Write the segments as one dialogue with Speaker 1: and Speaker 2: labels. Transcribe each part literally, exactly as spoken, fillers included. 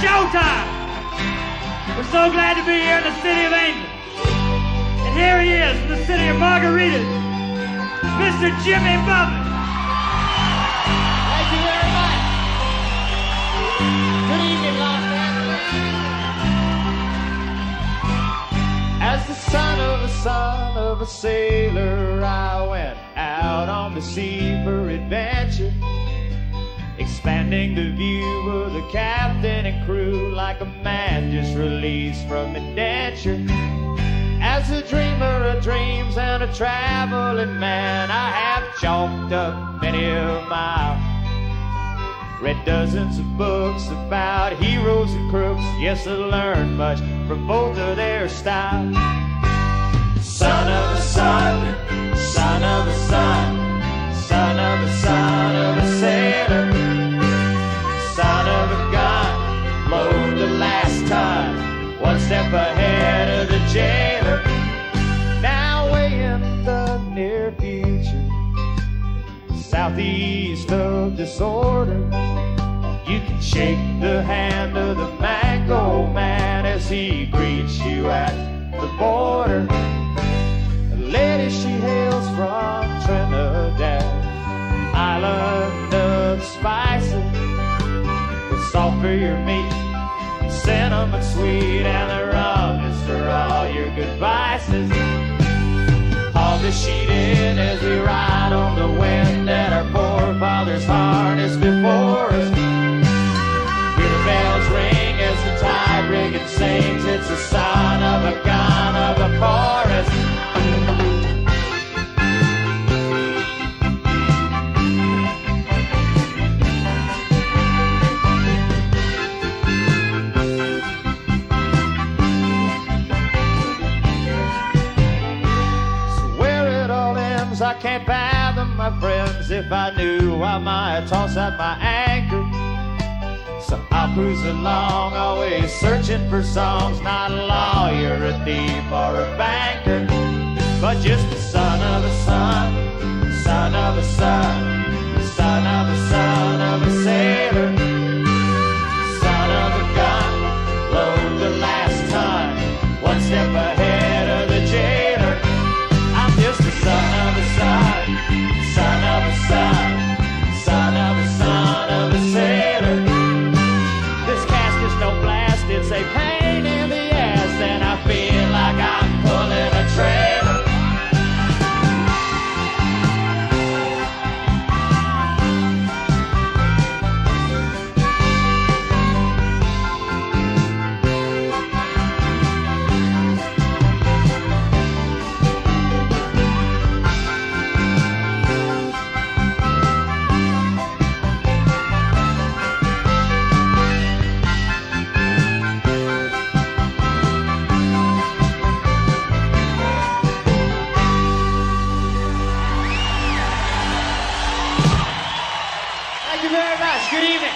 Speaker 1: showtime. We're so glad to be here in the city of Angels. And here he is in the city of Margaritas, Mister Jimmy Buffett.
Speaker 2: Thank you very much. Good evening, Los Angeles. As the son of a son of a sailor, I went out on the sea for adventure, expanding the view of the captain and crew like a man just released from indenture. As a dreamer of dreams and a traveling man, I have chalked up many a mile, read dozens of books about heroes and crooks. Yes, I learned much from both of their styles. Son of a son, son of a son, son of a son of a sailor, son of a gun, load the last ton, one step ahead of the jailer. Now way in the near future, southeast of disorder, you can shake the hand of the Mango Man as he greets you at the border. The lady, she hails from Trinidad, island of spices, with salt for your meat, cinnamon sweet, and the rum is for all your good vices. Haul the sheet in as we ride on the wind, and our forefathers harnessed before us. Hear the bells ring as the tide rigging sings. It's the son of a gun of a chorus. I can't fathom, my friends. If I knew, I might toss out my anchor. So I'll cruise along, always searching for songs. Not a lawyer, a thief, or a banker, but just the son of a son, son of a son, son of a son of a sailor, son of a gun, load the last ton, one step ahead of the jailer. I'm just a son of a son, son of a son, son of a son of a sailor. This casket don't blast, it's a pain in the ass, and I feel like I'm pulling a trailer. Good evening.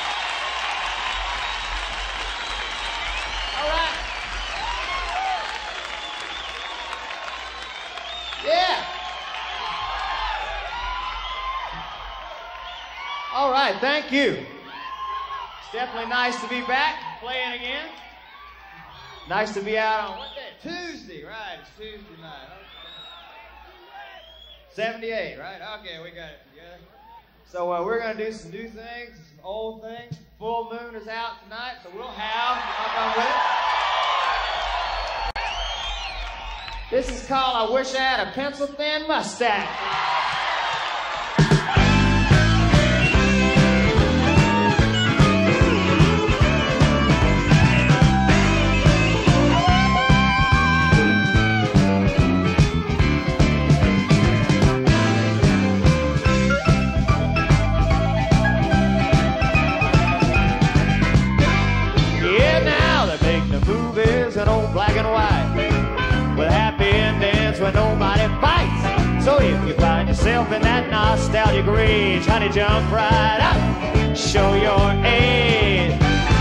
Speaker 2: All right. Yeah. All right, thank you. It's definitely nice to be back playing again. Nice to be out on what day? Tuesday, right? It's Tuesday night. Okay. seventy-eight, right? Okay, we got it together. So uh, we're going to do some new things, some old things. Full moon is out tonight, so we'll have, I'll with it. This is called I Wish I Had a Pencil Thin Mustache. Black and white, with happy endings where nobody fights. So if you find yourself in that nostalgic rage, honey, jump right up, show your age.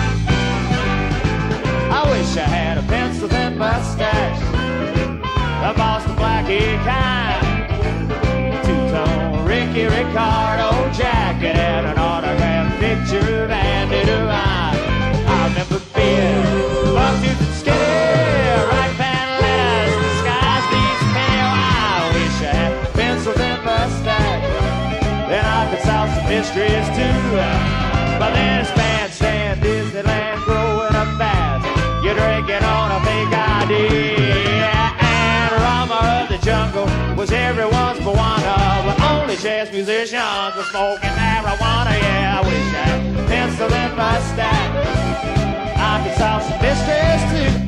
Speaker 2: I wish I had a pencil thin mustache, the Boston Blackie kind, two-tone Ricky Ricardo jacket, and an autographed picture of Andy Devine. I remember mysteries too. But then it's bandstand, Disneyland growing up fast. You're drinking on a fake I D. And Rama of the jungle was everyone's Moana, but only jazz musicians were smoking marijuana. Yeah, I wish I had pencil in my stack. I could solve some mysteries too.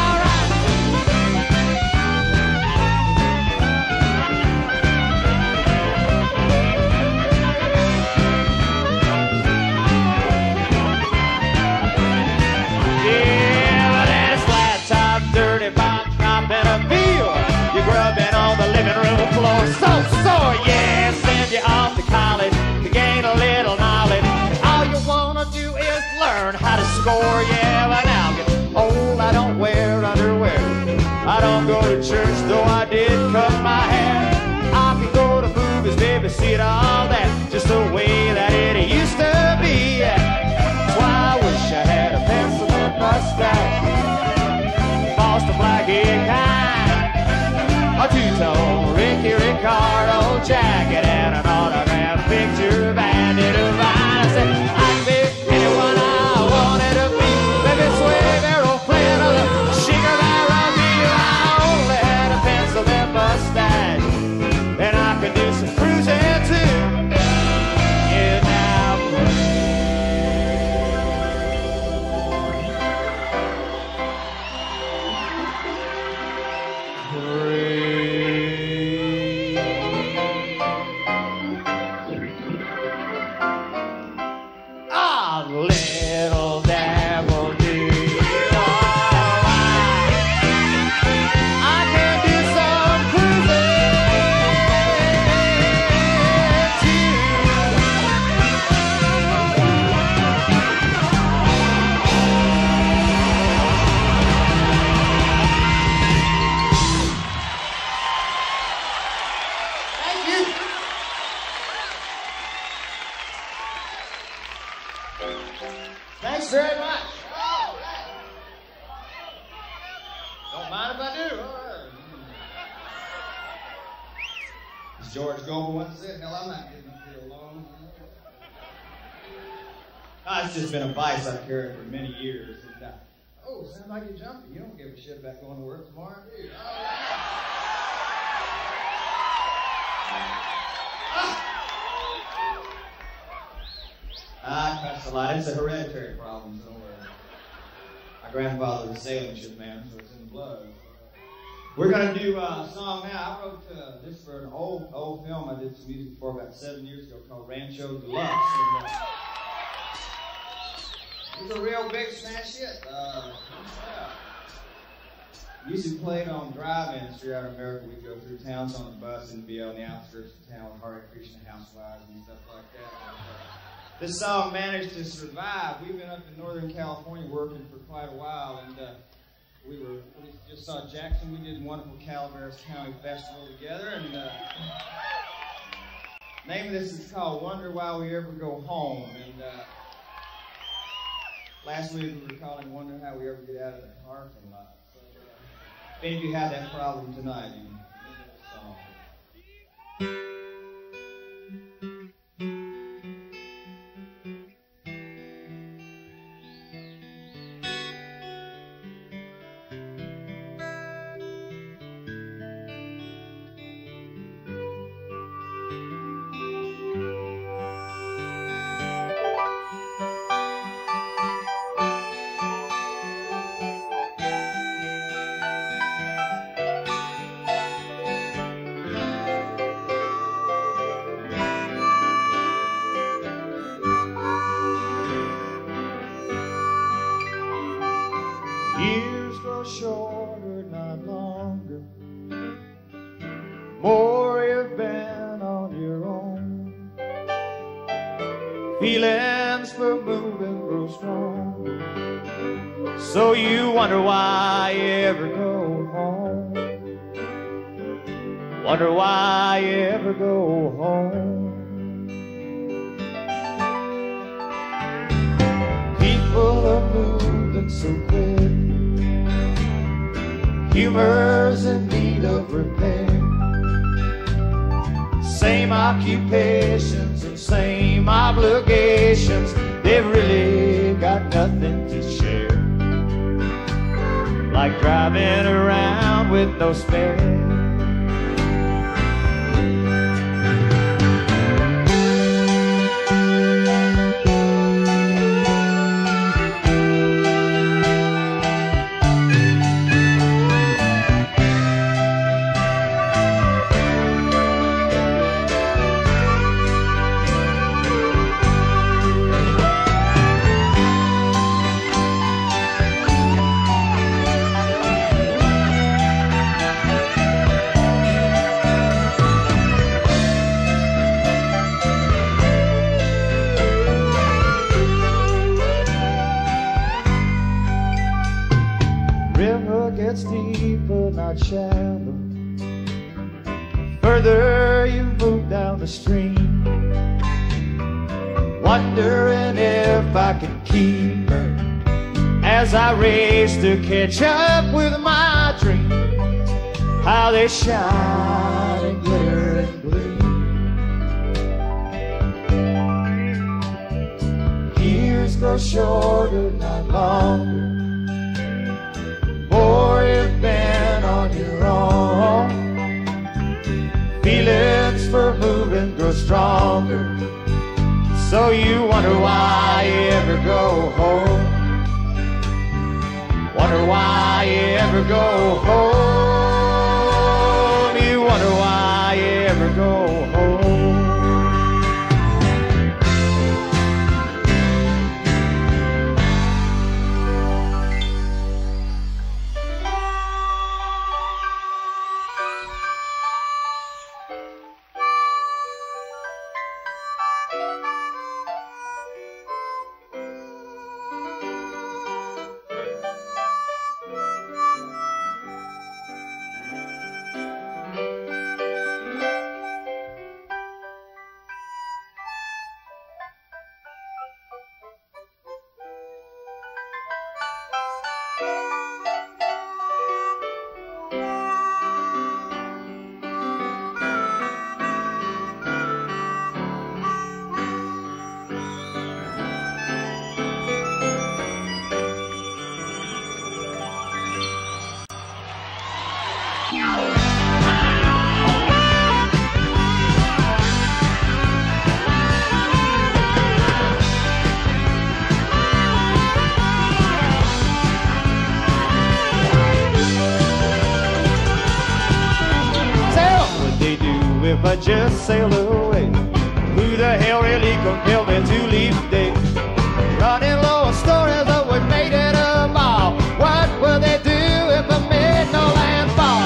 Speaker 2: Grubbing on the living room floor, so sore, yeah, send you off to college to gain a little knowledge. All you wanna do is learn how to score, yeah. But now I get old, I don't wear underwear. I don't go to church, though I did cut my hair. I can go to movies, baby, see it all that, just the way that it used to be. That's why I wish I had a pencil in my stack. Boston Blackie kind. A two-tone Ricky Ricardo jacket and an autographed picture banded of mine. I said I'd be anyone I wanted to be. Maybe Sway, Errol Flynn, or the Sugar Barracuda. I only had a pencil and mustache, and I could do some cruising too. Yeah, now little devil do alright. I can do some cruising Thank you. Thanks very much. Oh, don't mind if I do. All right. As George Goebel once said, hell, I'm not getting up here alone. Oh, it's just been a vice I've carried for many years. And, uh, oh, sounds like you're jumping. You don't give a shit about going to work tomorrow, do you? All right. Ah. I cuss a lot. It's a hereditary problem, so uh, my grandfather was a sailing ship man, so it's in the blood. We're going to do a song now. I wrote uh, this for an old, old film I did some music for about seven years ago called Rancho Deluxe. And, uh, it's a real big smash hit. Uh, yeah. Usually played on drive-ins throughout America. We'd go through towns on the bus and be on the outskirts of town with Hare Krishna housewives and stuff like that. And, uh, this song managed to survive. We've been up in Northern California working for quite a while, and uh, we were we just saw Jackson. We did a wonderful Calaveras County Festival together, and uh, name of this is called "Wonder Why We Ever Go Home." And uh, last week we were calling "Wonder How We Ever Get Out of the Parking Lot." So, uh, if any of you have that problem tonight, you can listen to this song. Years grow shorter, not longer. More you've been on your own. Feelings for moving grow stronger. So you wonder why you ever go home. Wonder why you ever go home. People are moving so quick. Humor's in need of repair. Same I occupations and same obligations. They've really got nothing to share, like driving around with no spare. Gets deeper, not shallow. Further you move down the stream, wondering if I can keep her as I race to catch up with my dream. How they shine and glitter and gleam. Years grow shorter, not longer. More you've been on your own. Feelings for moving grow stronger, so you wonder why you ever go home. Wonder why you ever go home. You wonder why you ever go home. If I just sail away, who the hell really compelled me to leave today? Running low on stories that we made it a ball. What will they do if I made no landfall?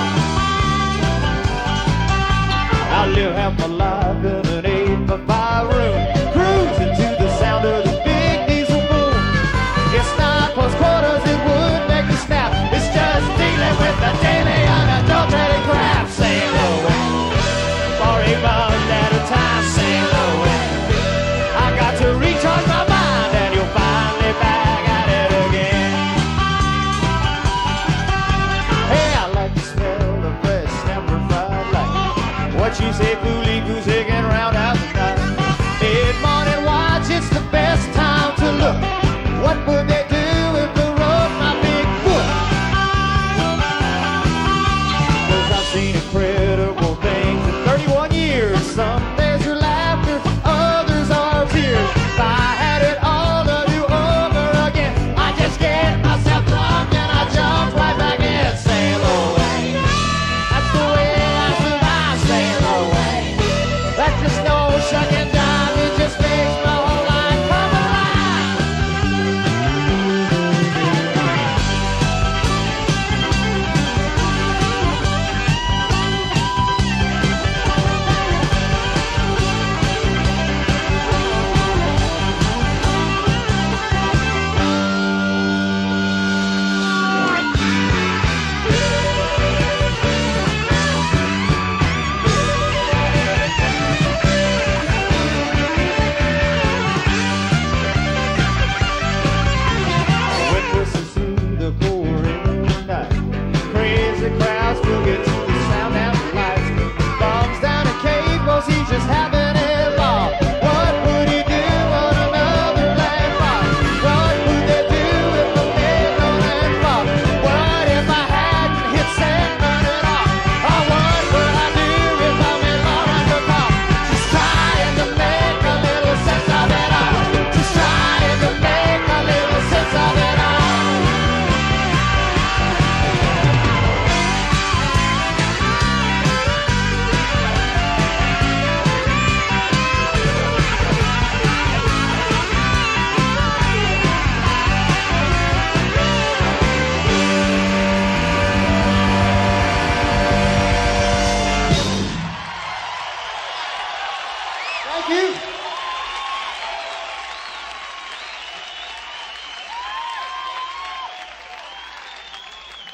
Speaker 2: I live half my life in an eight by five room, cruising to the sound of the big diesel boom. It's not close quarters, it would make me snap. It's just dealing with the daily unadulterated crap. Sail away for eight miles at a time, sail away. I got to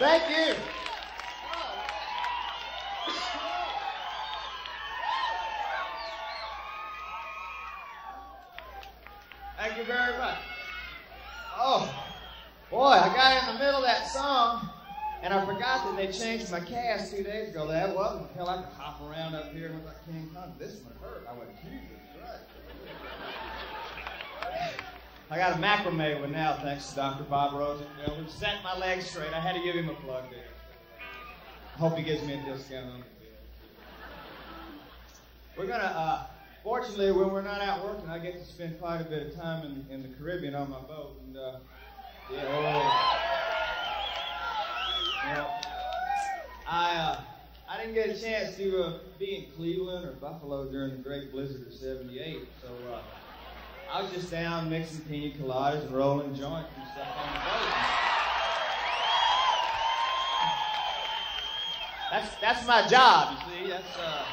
Speaker 2: Thank you. Thank you very much. Oh, boy, I got in the middle of that song, and I forgot that they changed my cast two days ago. That wasn't, hell, I could hop around up here and look like King Kong. This one hurt. I went, Jesus Christ. I got a macrame one now, thanks to Doctor Bob Rosen. You know, we've set my legs straight. I had to give him a plug there. I hope he gives me a discount on it. We're going to, uh, fortunately, when we're not out working, I get to spend quite a bit of time in, in the Caribbean on my boat. And, uh, yeah, oh, you know, I, uh, I didn't get a chance to uh, be in Cleveland or Buffalo during the Great Blizzard of seventy-eight, so uh, I was just down mixing pina coladas and rolling joints and stuff on the boat. That's that's my job, you see. That's uh,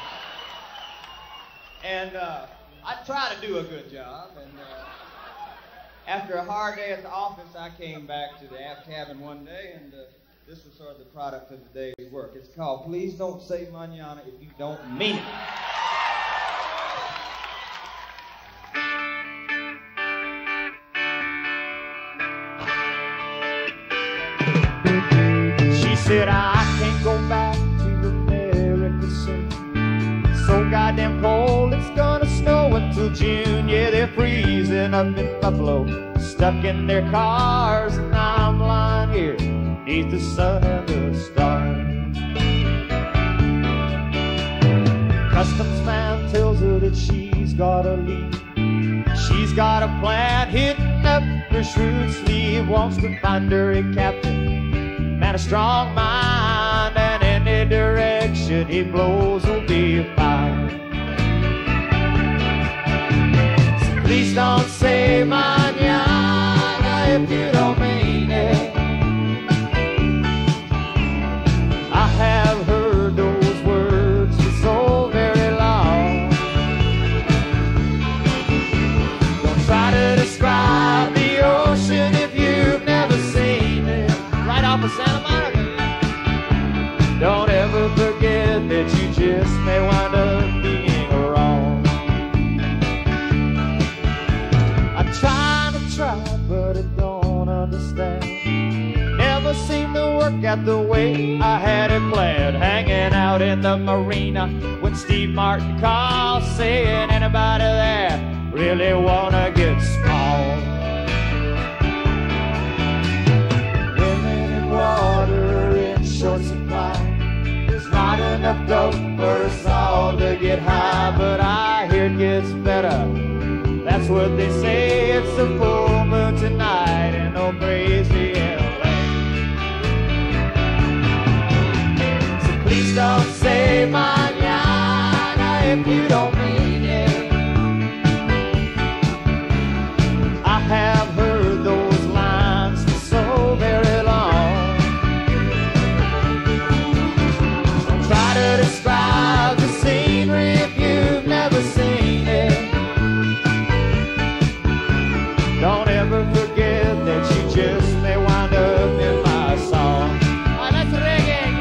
Speaker 2: and uh, I try to do a good job. And uh, after a hard day at the office, I came back to the aft cabin one day, and uh, this was sort of the product of the day's work. It's called "Please Don't Say Mañana If You Don't Mean It." She said, I can't go back to America soon. So goddamn cold, it's gonna snow until June. Yeah, they're freezing up in Buffalo, stuck in their cars, and I'm lying here beneath the sun and the stars. Customs man tells her that she's gotta leave. She's got a plan hidden up her shrewd sleeve. Wants to find her a captain, man, a strong mind, and any direction he blows will be fine. So please don't say mañana if you don't mean it. I have heard those words for so very long. Don't try to describe the ocean if you've never seen it. Right off of Santa Monica. Don't ever forget that you just may wind up being wrong. I try to try, but I don't understand. Never seemed to work out the way I had it planned. Hanging out in the marina when Steve Martin calls, saying, anybody there really wanna get small? Women and water in short supply. There's not enough dope for us all to get high, but I hear it gets better. That's what they say. It's a full moon tonight in old crazy L A. So please don't say mañana if you don't mean it. I have heard those lines for so very long. Don't try to describe the scenery if you've never seen it. Don't ever forget that you just may wind up in my song. Oh, that's reggae.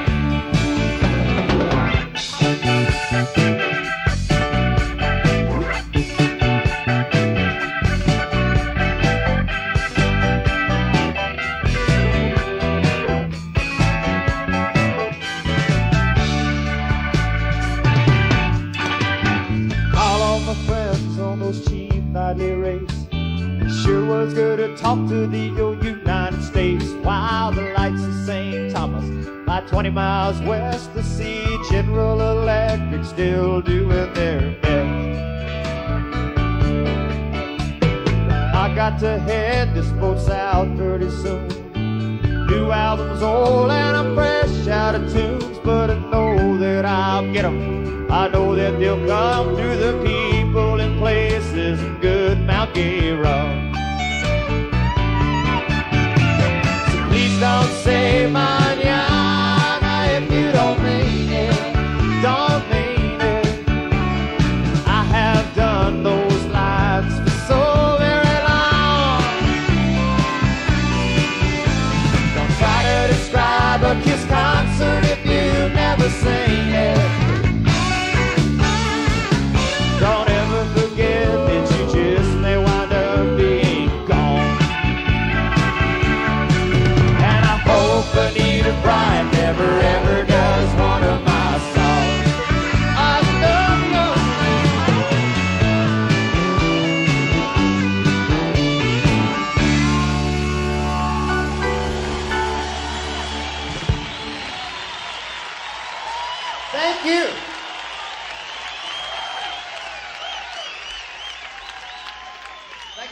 Speaker 2: All of my friends on those cheap nightly rates. Sure was good to talk to the United States. While the lights of Saint Thomas lie twenty miles west, to see General Electric still doing their best. I got to head this boat south pretty soon. New album's old and I'm fresh out of tunes, but I know that I'll get 'em. I know that they'll come through the people and places in good Mount Gay Road. So please don't say mañana if you don't mean it. Don't mean it. I have done those lines for so very long. Don't try to describe a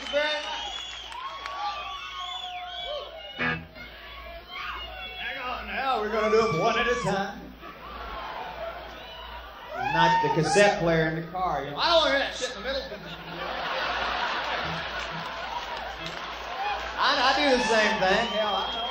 Speaker 2: you very much. Hang on now, we're going to do them one at a time. Not the cassette player in the car. You know, I don't want to hear that shit in the middle. I, I do the same thing. Hell, I know.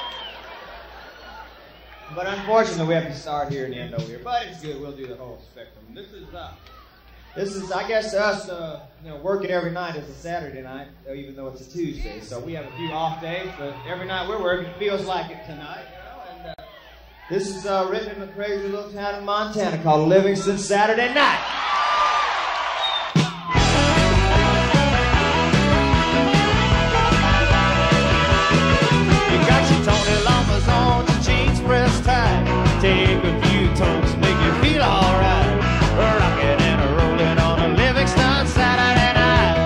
Speaker 2: But unfortunately, we have to start here and end over here. But it's good. We'll do the whole spectrum. This is, uh, this is, I guess, to us, uh, you know, working every night is a Saturday night, even though it's a Tuesday. So we have a few off days, but every night we're working. It feels like it tonight. You know, and uh, this is uh, written in a crazy little town in Montana called Livingston Saturday Night. You got your Tony Lamas on, your jeans pressed tight. Take a few tokes, make you feel alright. Rocking and a rolling on a Livingston Saturday night.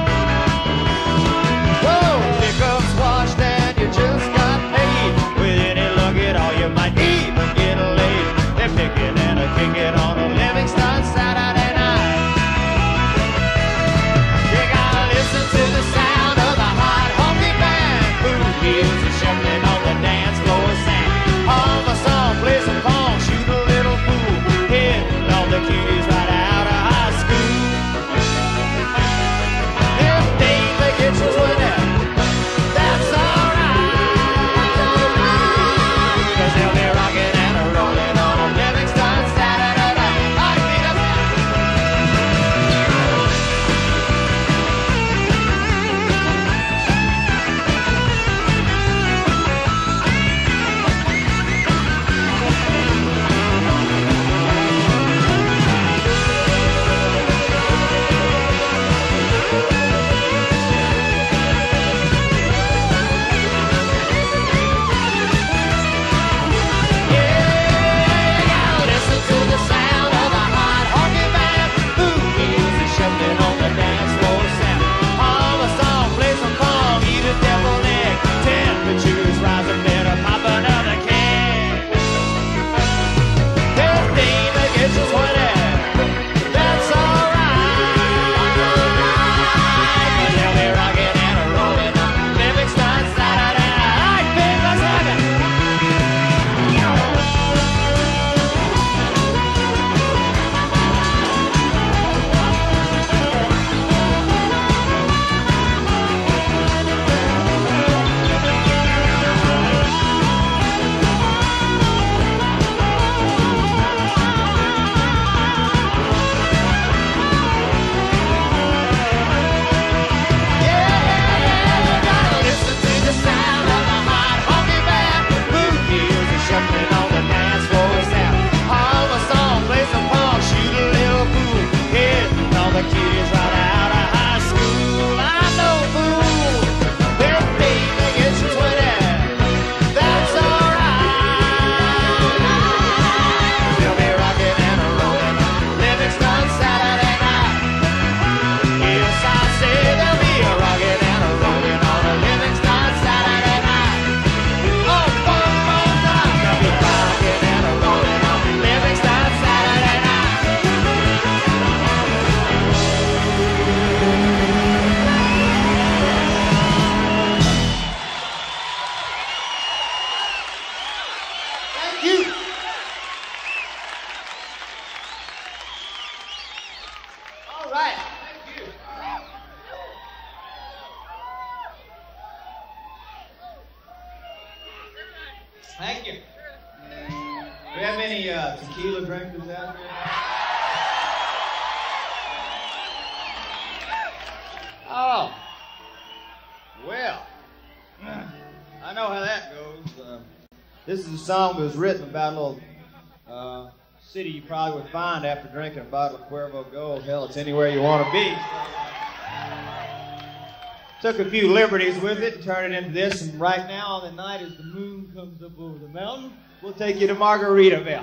Speaker 2: Whoa, pickup's washed and you just got paid. With any luck at all, you might even get laid. They're picking and a kicking on a Livingston Saturday night. You gotta listen to the sound of the hot honky band. Boom heels are shuffling on the dance floor sand. All the song plays some pong, shoot a little pool. Hitting all the cuties right out of high school. If things they get you twenty, that's alright. Cause they'll be rocking and a rolling on a Livingston Saturday night. I think that's Thank you. Do we have any uh, tequila drinkers out there? Oh. Well. I know how that goes. Uh, this is a song that was written about a little uh, city you probably would find after drinking a bottle of Cuervo Gold. Hell, it's anywhere you want to be. Took a few liberties with it and turned it into this, and right now on the night as the moon comes up over the mountain, we'll take you to Margaritaville.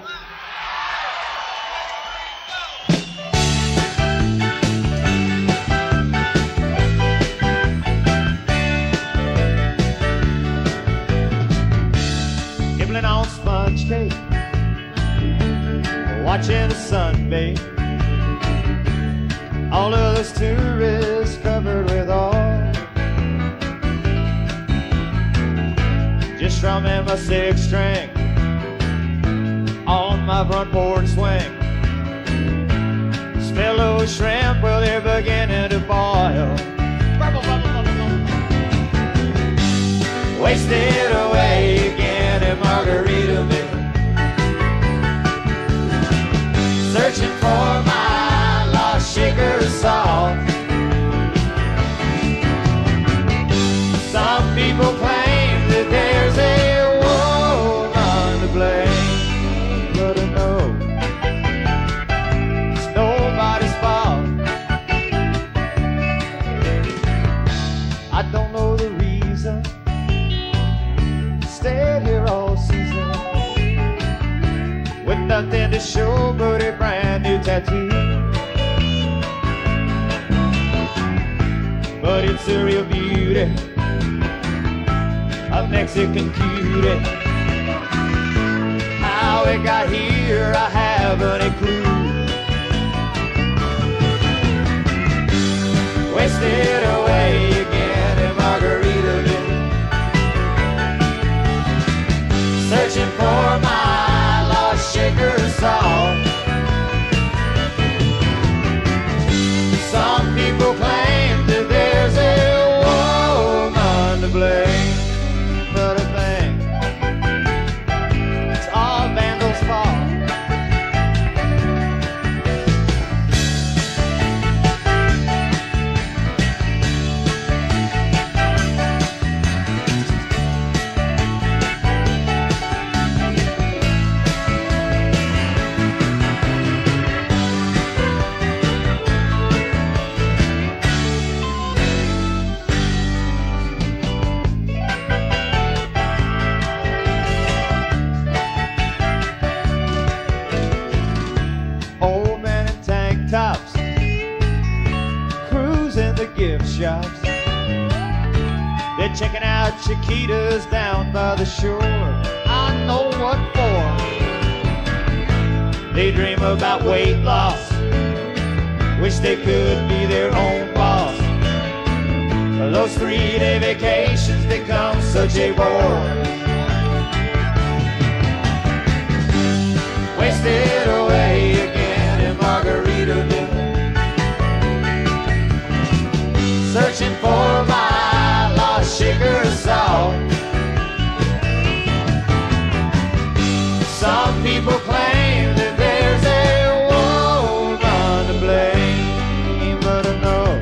Speaker 2: Nibbling on sponge cake, watching the sun bathe. All of those tourists covered with oil, strumming my six string on my front porch swing. Smell those shrimp, well, they're beginning to boil. Wasted away again in Margaritaville, searching for my lost shaker of salt. Some people claim that there's a woman to blame, but I know it's nobody's fault. I don't know the reason stayed here all season with nothing to show but a brand new tattoo. But it's a real beauty, a Mexican cutie. How it got here, I haven't a clue. Wasted away again in Margaritaville, searching for my lost shaker of salt. Some people claim that there's a woman to blame, but I think it's all Vandal's fault. Old men in tank tops, cruising the gift shops. They're checking out Chiquitas down by the shore. I know what for. They dream about weight loss, wish they could be their own boss. Those three-day vacations become such a bore. Wasted away again in Margaritaville, searching for my lost shaker of salt. Some people claim that there's a woman to blame, but I know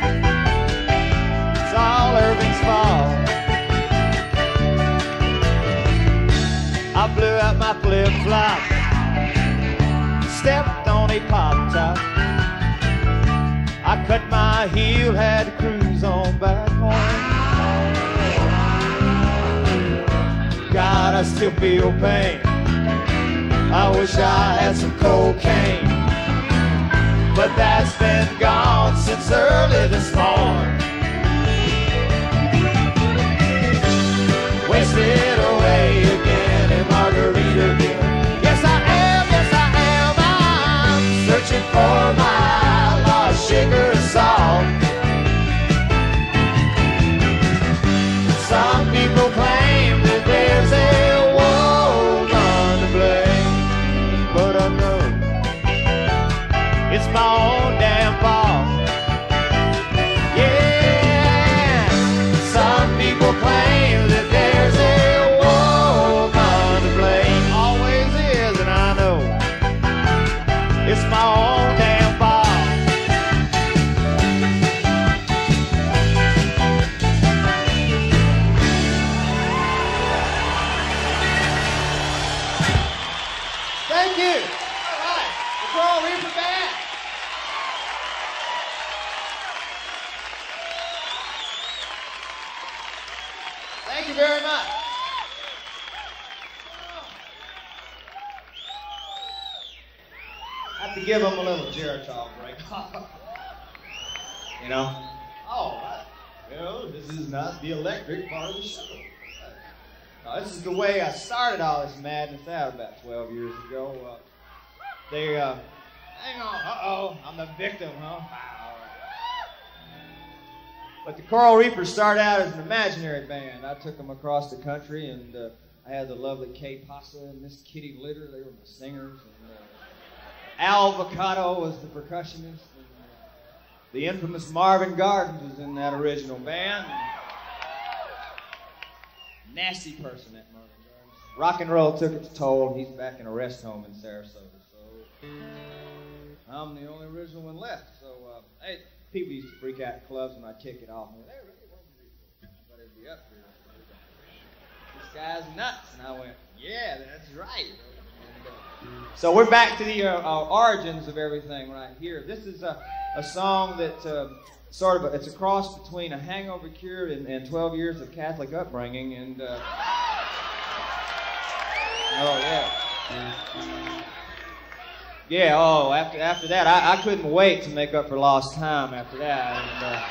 Speaker 2: it's all Irving's fault. I blew out my flip-flop, stepped on a pop top. I cut my heel, had to cruise on back home. God, I still feel pain. I wish I had some cocaine, but that's been gone since early this morning. Wasted away again in Margaritaville. Yes, I am, yes, I am. I'm searching for my lost shaker of salt. Some people claim that there's a woman to blame, but I know it's my own damn fault. Yeah, some people claim that there's a woman to blame. Always is, and I know it's my own damn fault. Thank you. All right, the Coral Reaper Band. Thank you very much. I have to give them a little Geritol break. You know? Oh, right. You know, this is not the electric part of the show. No, this is the way I started all this madness out about twelve years ago. Uh, they, uh, hang on, uh-oh, I'm the victim, huh? All right. But the Coral Reapers started out as an imaginary band. I took them across the country, and uh, I had the lovely Kay Pasa and Miss Kitty Litter. They were my singers. And, uh, Al Vocado was the percussionist. And, uh, the infamous Marvin Gardens was in that original band. Nasty person, that Marvin Gardens. Rock and roll took its toll. He's back in a rest home in Sarasota. So I'm the only original one left. So, uh, hey. People used to freak out in clubs when I'd kick it off. And they really wasn't but it'd be up here. This guy's nuts. And I went, yeah, that's right. And, uh, so we're back to the uh, uh, origins of everything right here. This is a, a song that uh, sort of, a, it's a cross between a hangover cure and, and twelve years of Catholic upbringing. And, uh, oh, yeah. Yeah, oh, after after that, I, I couldn't wait to make up for lost time after that. And, uh,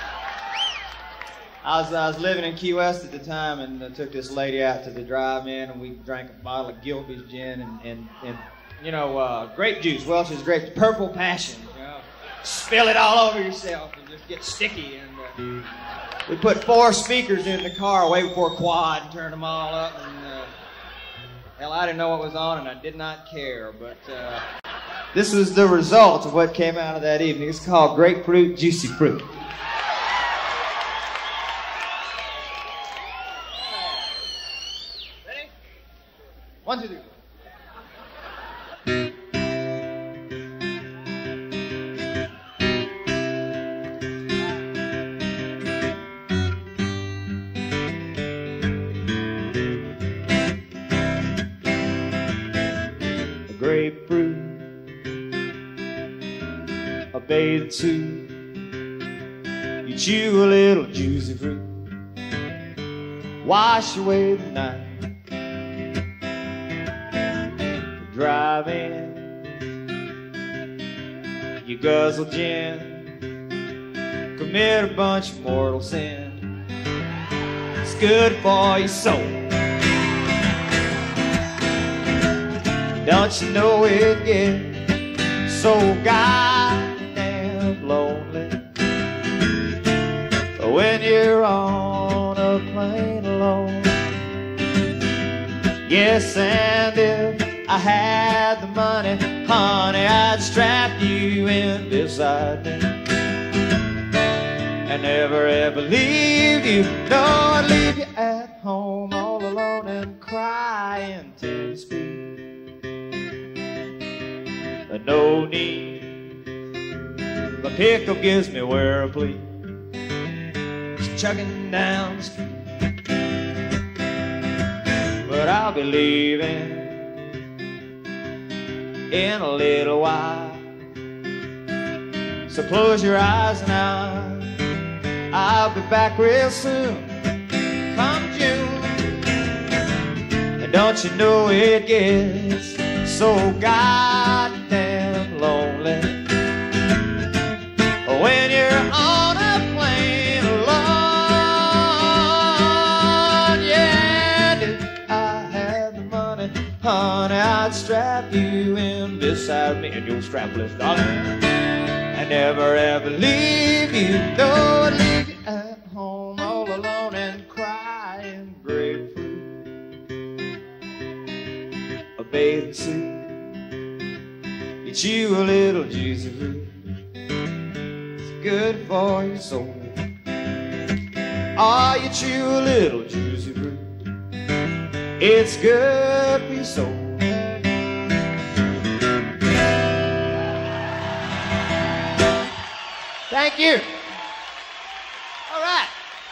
Speaker 2: I was I was living in Key West at the time, and uh, took this lady out to the drive-in, and we drank a bottle of Gilby's gin and, and, and you know, uh, grape juice, Welch's grape, purple passion, you know. Spill it all over yourself and just get sticky. And uh, we put four speakers in the car way before quad and turned them all up. And uh, hell, I didn't know what was on, and I did not care, but... Uh, This was the result of what came out of that evening. It's called Grapefruit Juicy Fruit. Ready? One, two, three. A grapefruit. A bathe suit, you chew a little juicy fruit, wash away the night, drive in, you guzzle gin, commit a bunch of mortal sin. It's good for your soul. Don't you know it gets so God lonely when you're on a plane alone? Yes, and if I had the money, honey, I'd strap you in beside me and never ever leave you. No, I'd leave you at home all alone and cry until you speak. But no need, my pickup gives me where I please. Just chugging down the street. But I'll be leaving in a little while. So close your eyes and I'll, I'll be back real soon. Come June. And don't you know it gets so goddamn lonely when you're on a plane alone? Yeah, and if I had the money, honey, I'd strap you in beside me in your strapless darling and never ever leave you. No, I'd leave you at home all alone and cry in grapefruit, a bathing suit, you chew a little juicy fruit. Good for your soul. Oh, you chew a little juicy fruit. It's good for your soul. Thank you. All right.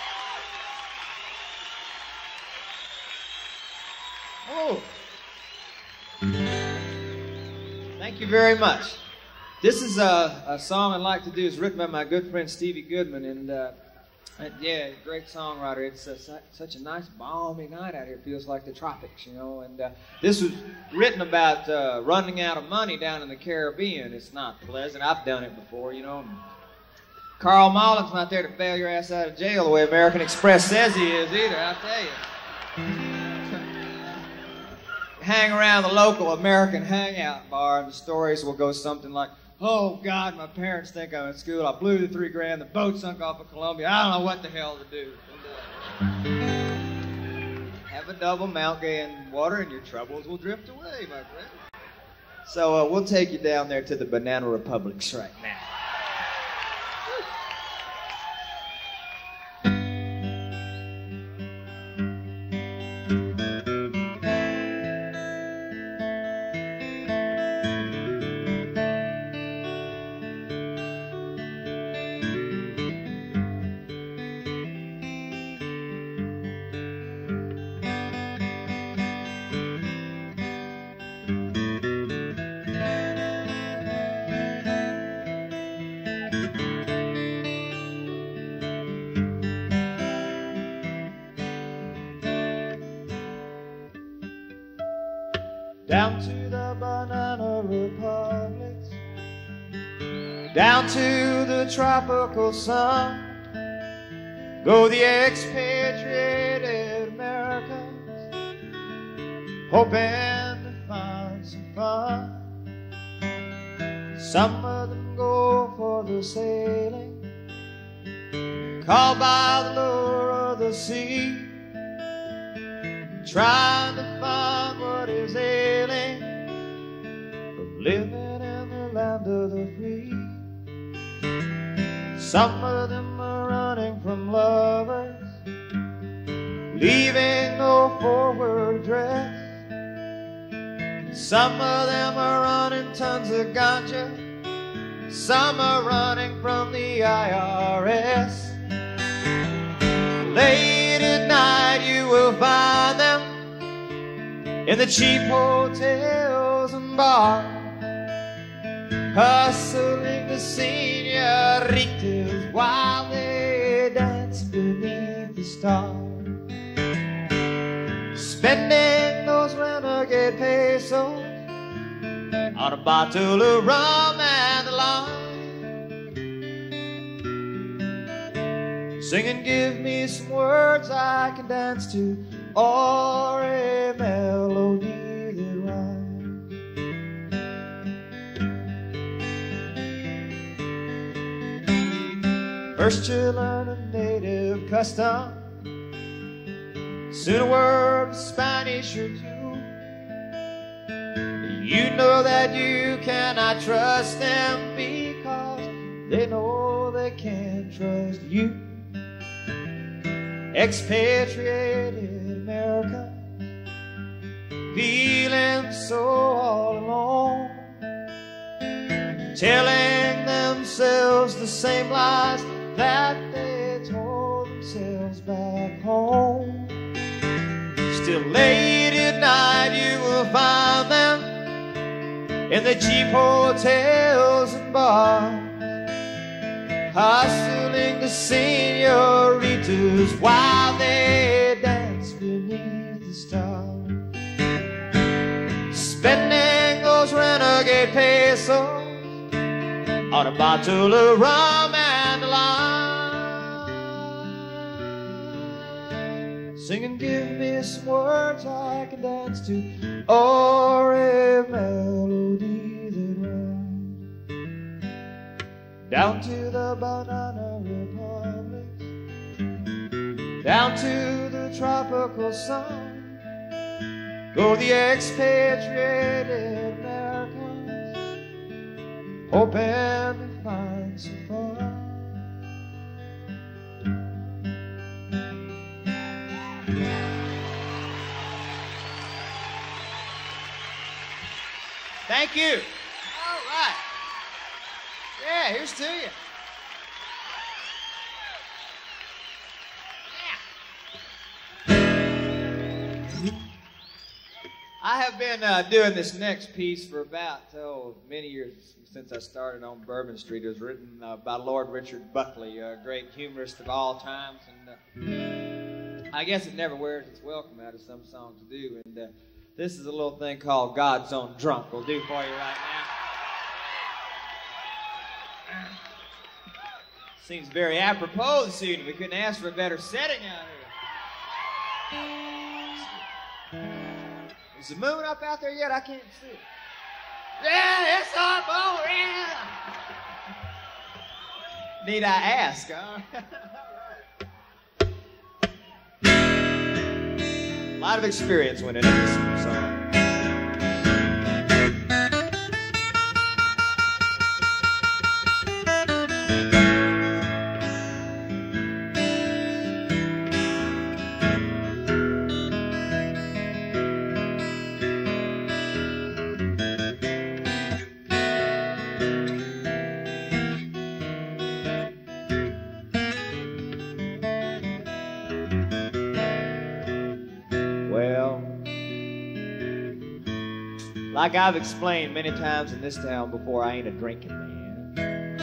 Speaker 2: Oh. Thank you very much. This is a, a song I'd like to do. It's written by my good friend Stevie Goodman, and uh, yeah, great songwriter. It's uh, su such a nice balmy night out here. It feels like the tropics, you know. And uh, this was written about uh, running out of money down in the Caribbean. It's not pleasant. I've done it before, you know. Carl Mullen's not there to bail your ass out of jail the way American Express says he is either, I'll tell you. Hang around the local American hangout bar, and the stories will go something like,
Speaker 3: Oh, God, my parents think I'm in school. I blew the three grand. The boat sunk off of Columbia. I don't know what the hell to do. And, uh, have a double Mount Gay in water and your troubles will drift away, my friend. So uh, we'll take you down there to the Banana Republics right now. Down to the Banana Republics, down to the tropical sun, go the expatriated Americans, hoping to find some fun. Some of them go for the sailing, called by the lure of the sea, trying to find what is ailing from living in the land of the free. Some of them are running from lovers, leaving no forward address. Some of them are running tons of ganja, some are running from the I R S. Late at night you will find them in the cheap hotels and bars, hustling the senoritas while they dance beneath the stars, spending those renegade pesos on a bottle of rum and a lime, singing, give me some words I can dance to, or a melody that rhymes. First you learn a native custom, soon a word of Spanish or two. You know that you cannot trust them because they know they can't trust you. Expatriated America, feeling so all alone, telling themselves the same lies that they told themselves back home. Still late at night you will find them in the cheap hotels and bars, hustling the senoritas while they dance beneath the stars, spending those renegade pesos on a bottle of rum and a lime, singing, give me some words I can dance to, or a melody that rhymes. Down to the Banana Republics, down to the tropical sun, go the expatriated Americans, hoping to find some fun. Thank you. All right. Yeah, here's to you. Yeah. I have been uh, doing this next piece for about, oh, many years since I started on Bourbon Street. It was written uh, by Lord Richard Buckley, a great humorist of all times. And uh, I guess it never wears its welcome out, as some songs do. And uh, this is a little thing called God's Own Drunk. We'll do for you right now. Seems very apropos this evening. We couldn't ask for a better setting out here. Is the moon up out there yet? I can't see it. Yeah, it's up, oh yeah. Need I ask, huh? A lot of experience went into this song. Like I've explained many times in this town before, I ain't a drinking man.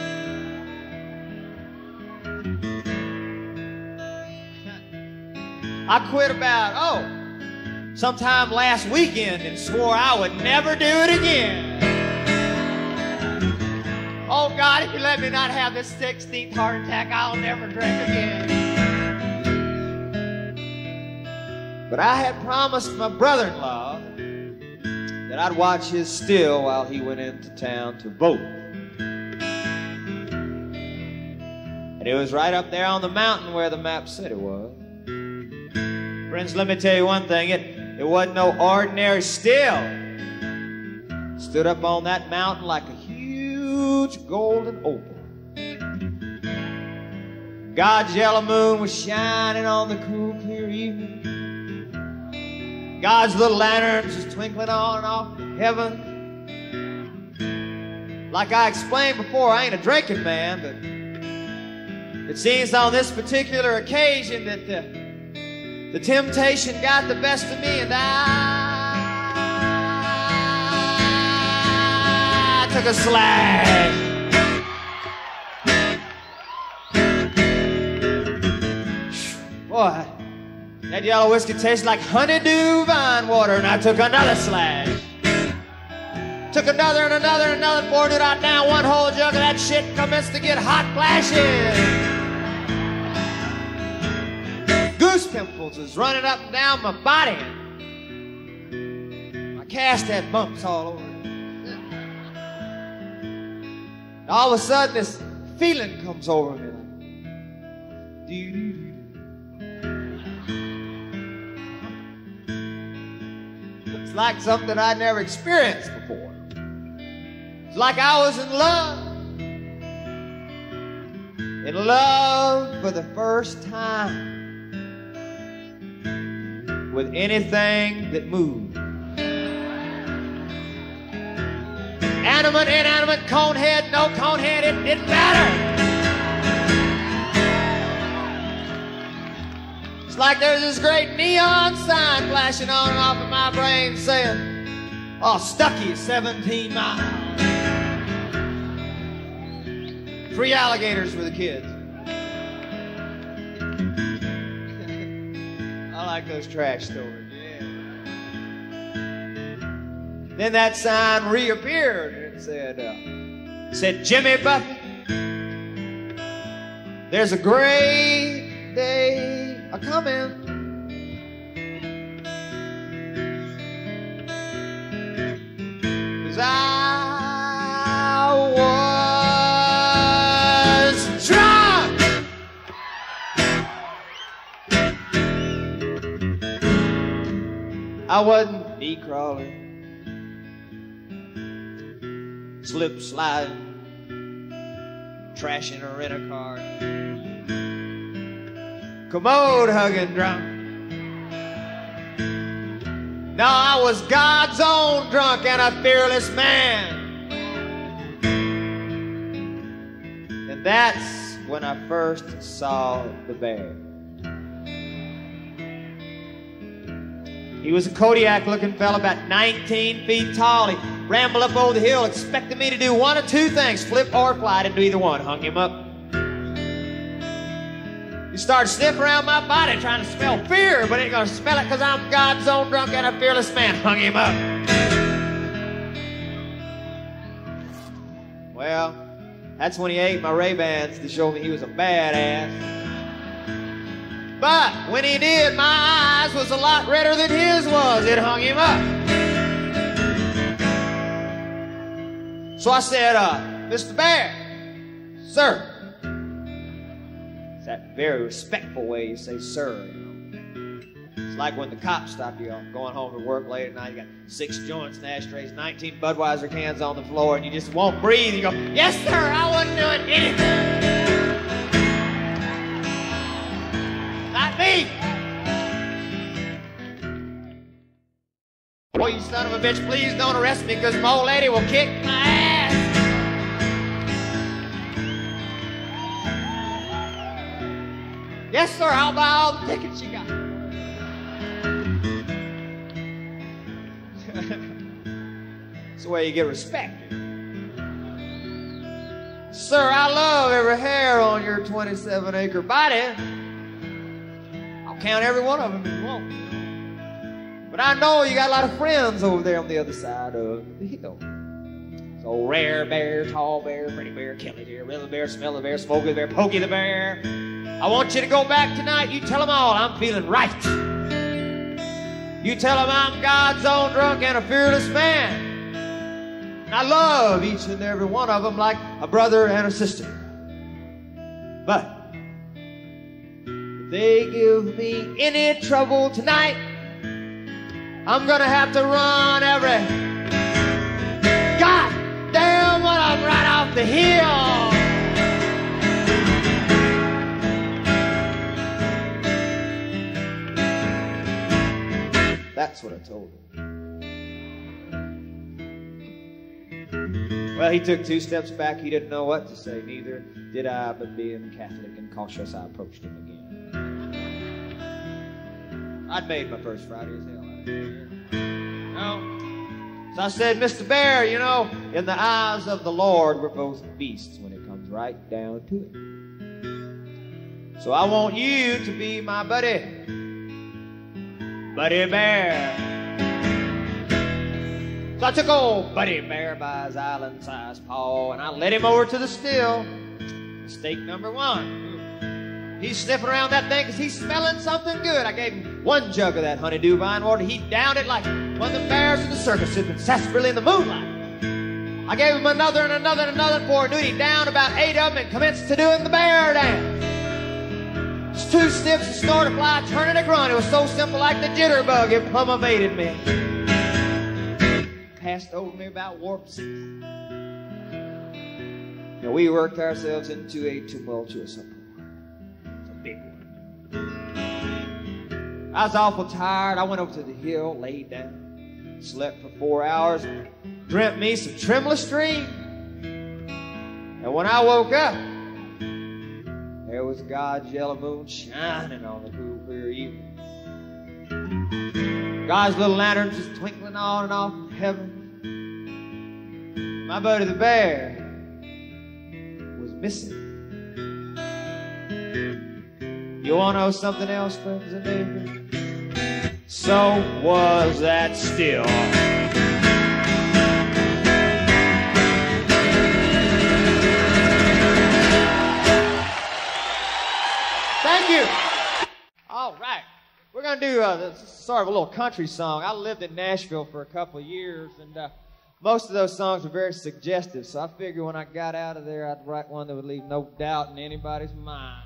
Speaker 3: I quit about, oh, sometime last weekend and swore I would never do it again. Oh God, if you let me not have this sixteenth heart attack, I'll never drink again. But I had promised my brother-in-law that I'd watch his still while he went into town to vote. And it was right up there on the mountain where the map said it was. Friends, let me tell you one thing, it, it wasn't no ordinary still. It stood up on that mountain like a huge golden opal. God's yellow moon was shining on the cool, clear evening. God's little lanterns was twinkling on and off in heaven. Like I explained before, I ain't a drinking man, but it seems on this particular occasion that the, the temptation got the best of me, and I took a slash. Boy, that yellow whiskey tastes like honeydew vine water, and I took another slash. Took another and another and another, poured it out down one whole jug, and that shit commenced to get hot flashes. Goose pimples was running up and down my body. My cast had bumps all over it. And all of a sudden, this feeling comes over me. Like, doo-doo-doo. It's like something I'd never experienced before. It's like I was in love. In love for the first time. With anything that moved. Animate, inanimate, conehead, no conehead, it didn't matter. It's like there's this great neon sign flashing on and off in my brain saying, oh, Stucky, seventeen miles. Free alligators for the kids. I like those trash stories, yeah. Then that sign reappeared and said, uh, said, Jimmy Buffett, there's a great day a-coming. 'Cause I was drunk. I wasn't knee crawling, slip sliding, trashing a rent-a-car, commode hugging drunk. No, I was God's own drunk and a fearless man. And that's when I first saw the bear. He was a Kodiak-looking fella, about nineteen feet tall. He rambled up over the hill, expecting me to do one of two things, flip or fly. I didn't do either one. Hung him up. He started sniffing around my body, trying to smell fear, but ain't gonna smell it because I'm God's own drunk and a fearless man. Hung him up. Well, that's when he ate my Ray-Bans to show me he was a badass. But when he did, my eyes was a lot redder than his was. It hung him up. So I said, uh, Mister Bear, sir. It's that very respectful way you say sir, you know. It's like when the cops stop you going home to work late at night. You got six joints and ashtrays, nineteen Budweiser cans on the floor, and you just won't breathe. You go, yes, sir, I wasn't doing anything. Not me. Boy, you son of a bitch, please don't arrest me, because my old lady will kick my ass. Yes, sir, I'll buy all the tickets you got. That's the way you get respected. Sir, I love every hair on your twenty-seven acre body. I'll count every one of them if you want. But I know you got a lot of friends over there on the other side of the hill. So Rare Bear, Tall Bear, Pretty Bear, Kelly Bear, Rilla Bear, Smelly Bear, Smokey the Bear, Pokey the Bear. I want you to go back tonight. You tell them all I'm feeling right. You tell them I'm God's own drunk and a fearless man. And I love each and every one of them like a brother and a sister. But if they give me any trouble tonight, I'm gonna have to run every goddamn one of them right off the hill. That's what I told him. Well, he took two steps back. He didn't know what to say. Neither did I, but being Catholic and cautious, I approached him again. I'd made my first Friday as hell. No. So I said, Mister Bear, you know, in the eyes of the Lord, we're both beasts when it comes right down to it. So I want you to be my buddy. Buddy Bear. So I took old Buddy Bear by his island-sized paw, and I led him over to the still. Mistake number one. He's sniffing around that thing because he's smelling something good. I gave him one jug of that honeydew vine water. He downed it like one of the bears in the circus sipping sarsaparilla in the moonlight. I gave him another and another and another before I knew he downed about eight of them and commenced to doing the bear dance. Just two sniffs, a snort, a fly, turning a grunt. It was so simple like the jitterbug. It plumb evaded me. Passed over me about warp six. Now we worked ourselves into a tumultuous uproar. I was awful tired. I went over to the hill, laid down, slept for four hours, dreamt me some Tremulous Stream. And when I woke up, there was God's yellow moon shining on the cool, clear evening. God's little lanterns just twinkling on and off in heaven. My buddy the bear was missing. You want to know something else, friends and neighbors? So was that still. Thank you. All right. We're going to do uh, sort of a little country song. I lived in Nashville for a couple of years, and uh, most of those songs were very suggestive, so I figured when I got out of there, I'd write one that would leave no doubt in anybody's mind.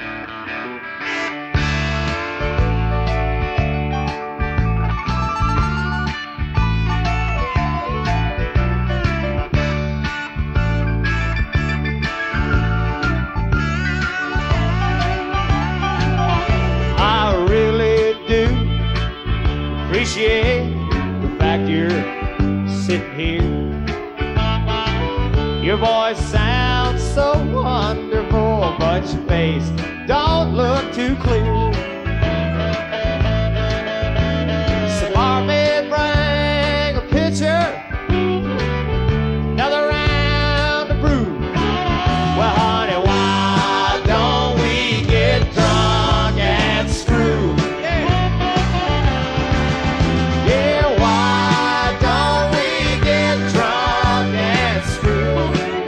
Speaker 3: I really do appreciate the fact you're sitting here. Your voice sounds so wonderful, but your face don't look too clear. So far may bring a picture, another round of brew. Well, honey, why don't we get drunk and screw? Yeah, why don't we get drunk and screw?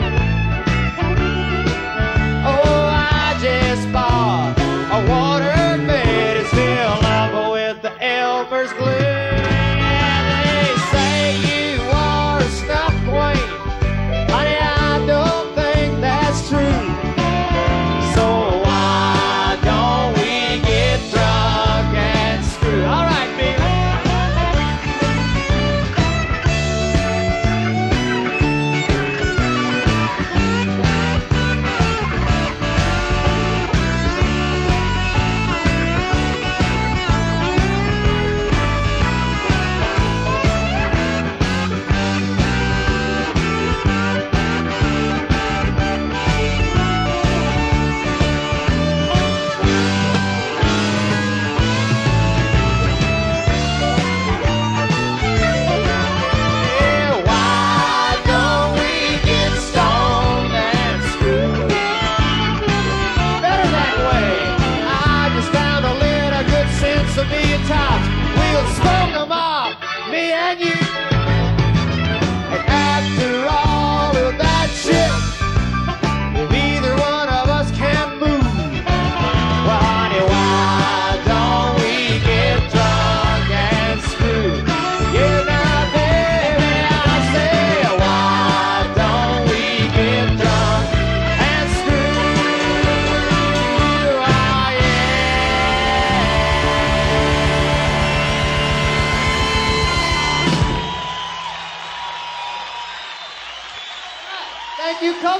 Speaker 3: Oh, I just bought a water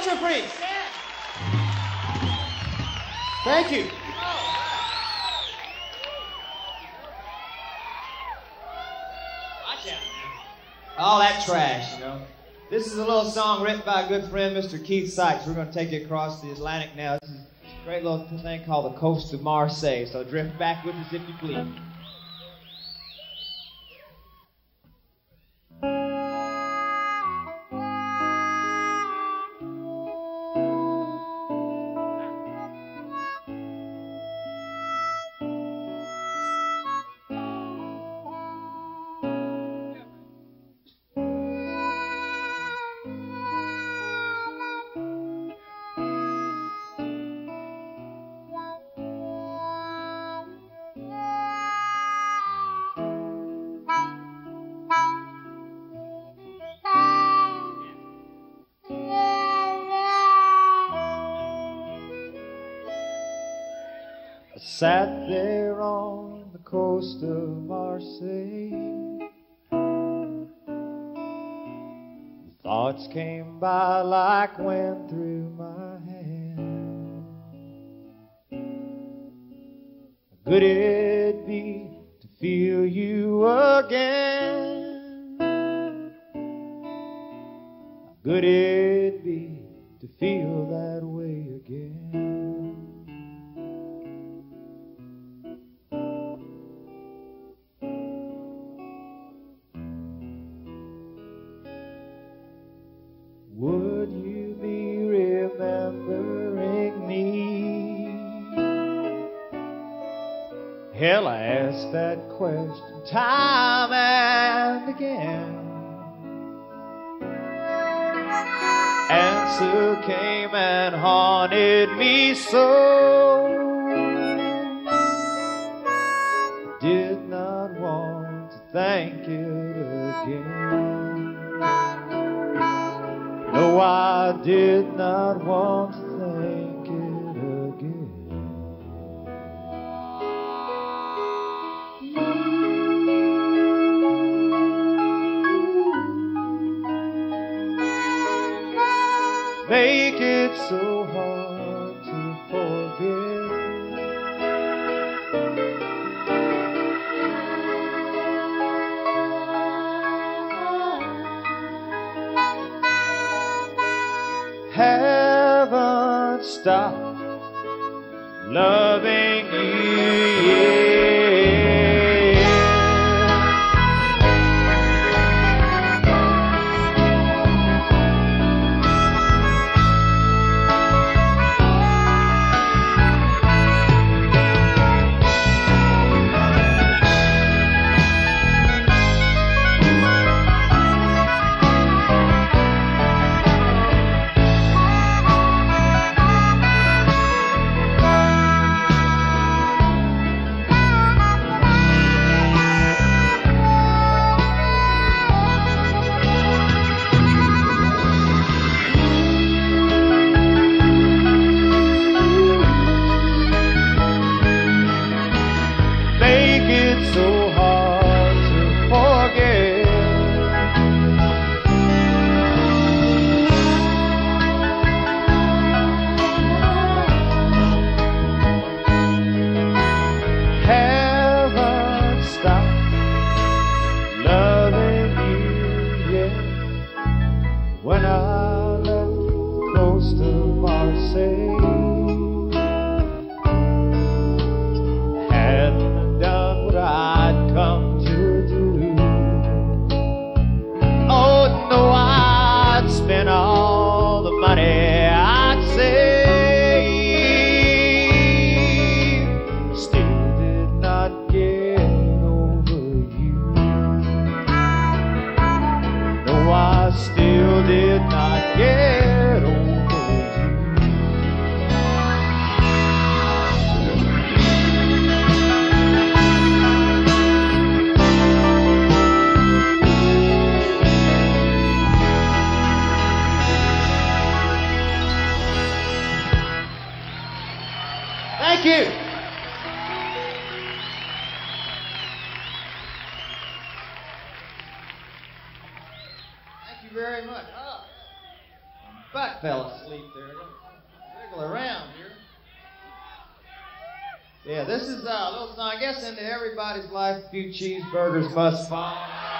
Speaker 2: Culture Freaks. Thank you.
Speaker 3: All that trash, you know. This is a little song written by a good friend, Mister Keith Sykes. We're going to take it across the Atlantic now. This is a great little thing called the Coast of Marseille. So drift back with us if you please.
Speaker 2: Sat there on the coast of Marseille. Thoughts came by like wind through my hand. How good it'd be to feel you again. How good it'd be to feel that way again. Would you be remembering me? Hell, I asked that question time and again. Answer came and haunted me so. Did not want to think it again. No, I did not want to think it again. Make it so hard to forget. Heaven
Speaker 3: fell asleep there. Wiggle around here. Yeah, this is uh, a little song. I guess into everybody's life, a few cheeseburgers must fall.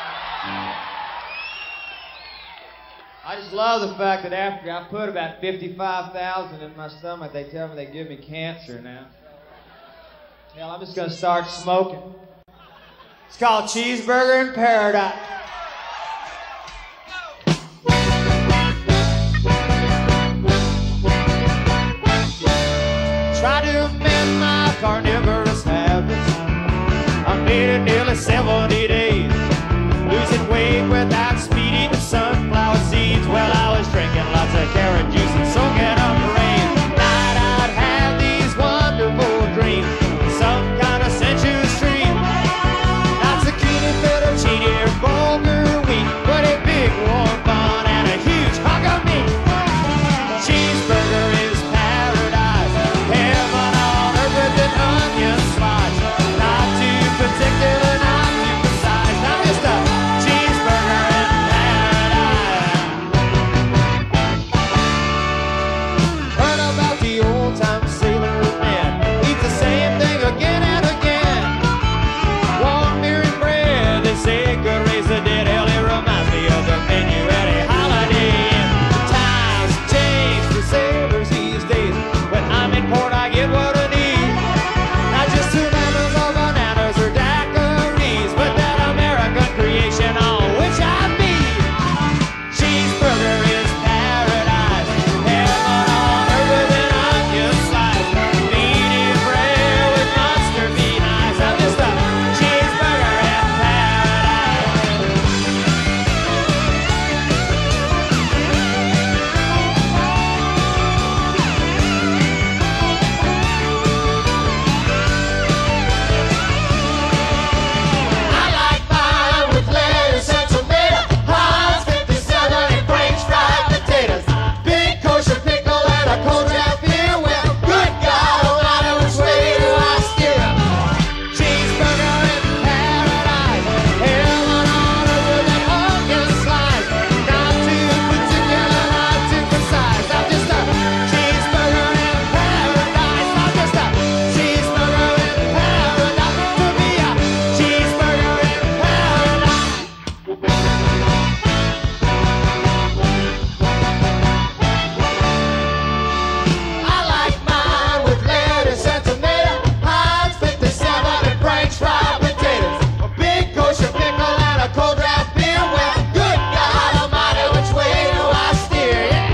Speaker 3: I just love the fact that after I put about fifty-five thousand in my stomach, they tell me they give me cancer now. Hell, I'm just going to start smoking. It's called Cheeseburger in Paradise. Try to amend my carnivorous habits. I made it nearly seventy days. Losing weight without speed, eating sunflower seeds. Well, I was drinking lots of carrot juice and soaking up the rain. Night I'd have these wonderful dreams. Some kind of sensuous dream. Not zucchini, fettuccine, or bulgur wheat, but a big warm bun and a huge hunk of meat. Cheeseburger is paradise, heaven on earth with an onion slice. Not too particular, not too precise. I'm just a cheeseburger in paradise. Heard about the old time sailor man, eats the same thing again and again. Warm beer and bread, they say could raise the dead. Hell, it reminds me of the menu at a Holiday Inn. Times change for sailors these days. When I'm in port, I get what I need. Not just tomatoes or bananas or daiquiris, but that American creation on which I feed. Cheeseburger is paradise, heaven on earth with an onion slice. Medium rare with mustard be nice. I'm just a cheeseburger in paradise. I like mine with lettuce and tomato, Heinz fifty-seven and French fried potatoes, big kosher pickle and a cold draft beer. Well, good God Almighty, which way do I steer? Cheeseburger in paradise, heaven on earth with an onion slice. Not too particular, not too precise. I'm just a cheeseburger in paradise. I'm just a cheeseburger in paradise. To be a cheeseburger in paradise. I like mine with lettuce and tomato, Heinz fifty-seven and French fried potatoes, a big kosher pickle and a cold draft beer. Well, good God Almighty, which way do I steer? Yeah.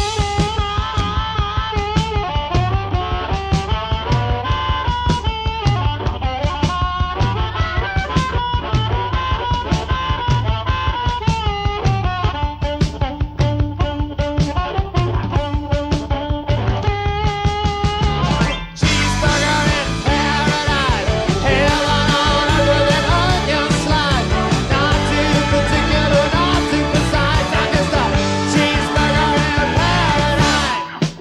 Speaker 3: Cheeseburger in paradise, heaven on earth with an onion slice. Not too particular, not too precise. I'm just a cheeseburger in paradise.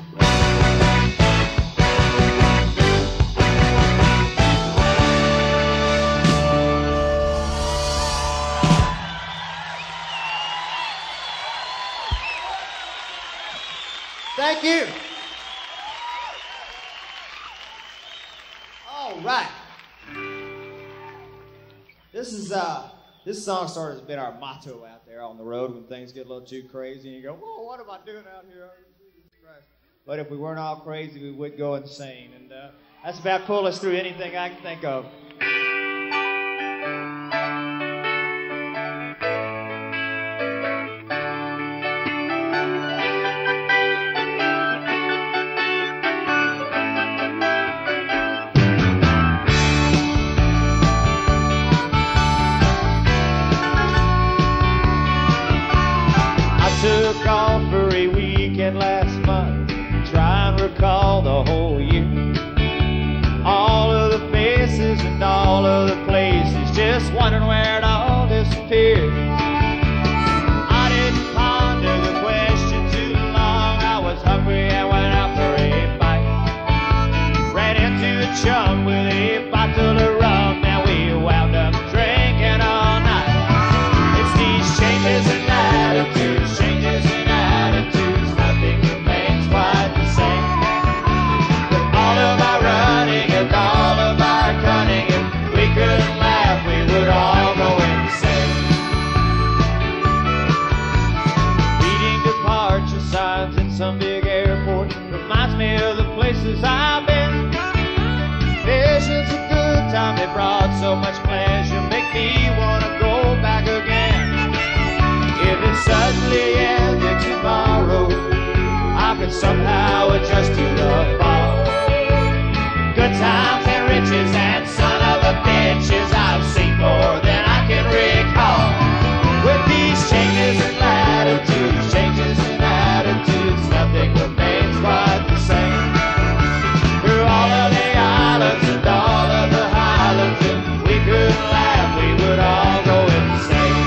Speaker 3: Thank you. All right. This is uh this song sort of has been our motto out there on the road when things get a little too crazy and you go, whoa, what am I doing out here? Jesus Christ. But if we weren't all crazy, we would go insane. And uh, that's about pull us through anything I can think of. I took off for a weekend last month, try and recall the whole year. All of the faces and all of the places, just wondering where it all disappeared. I didn't ponder the question too long. I was hungry and went out for a bite. Ran into a chum with a bottle of rum, and we wound up drinking all night. It's these changes in attitudes, changes in attitudes, nothing
Speaker 2: time they brought so much pleasure make me want to go back again. If it suddenly ended tomorrow, I could somehow adjust to the fall. Good times and riches and son of a bitches, I've seen more than I can recall. With these changes in latitudes, changes in attitudes, nothing remains quite the same. Through all of the islands and all of the highlands, if we could laugh, we would all go insane.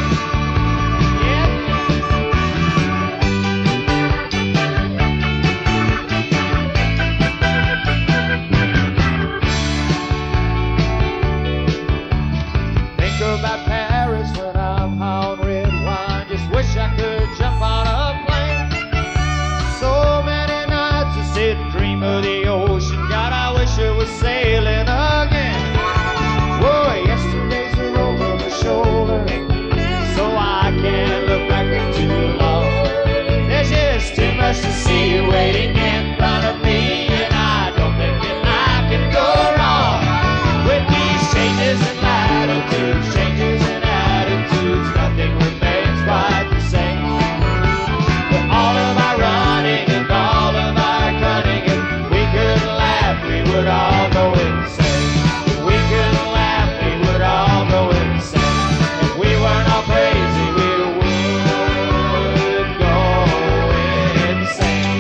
Speaker 2: Think about Paris when I'm on red wine. Just wish I could jump on a plane. So many nights I sit and dream of the ocean. God, I wish it was sailing again. Whoa, yesterdays are over my shoulder, so I can't look back too long. There's just too much to see waiting in front of me, and I don't think that I can go wrong. With these changes in latitudes, changes in attitudes, nothing remains quite the same. With all of our running and all of our cunning, if we could laugh, we would all go insane. If we could laugh, we would all go insane. If we weren't all crazy, we would go insane.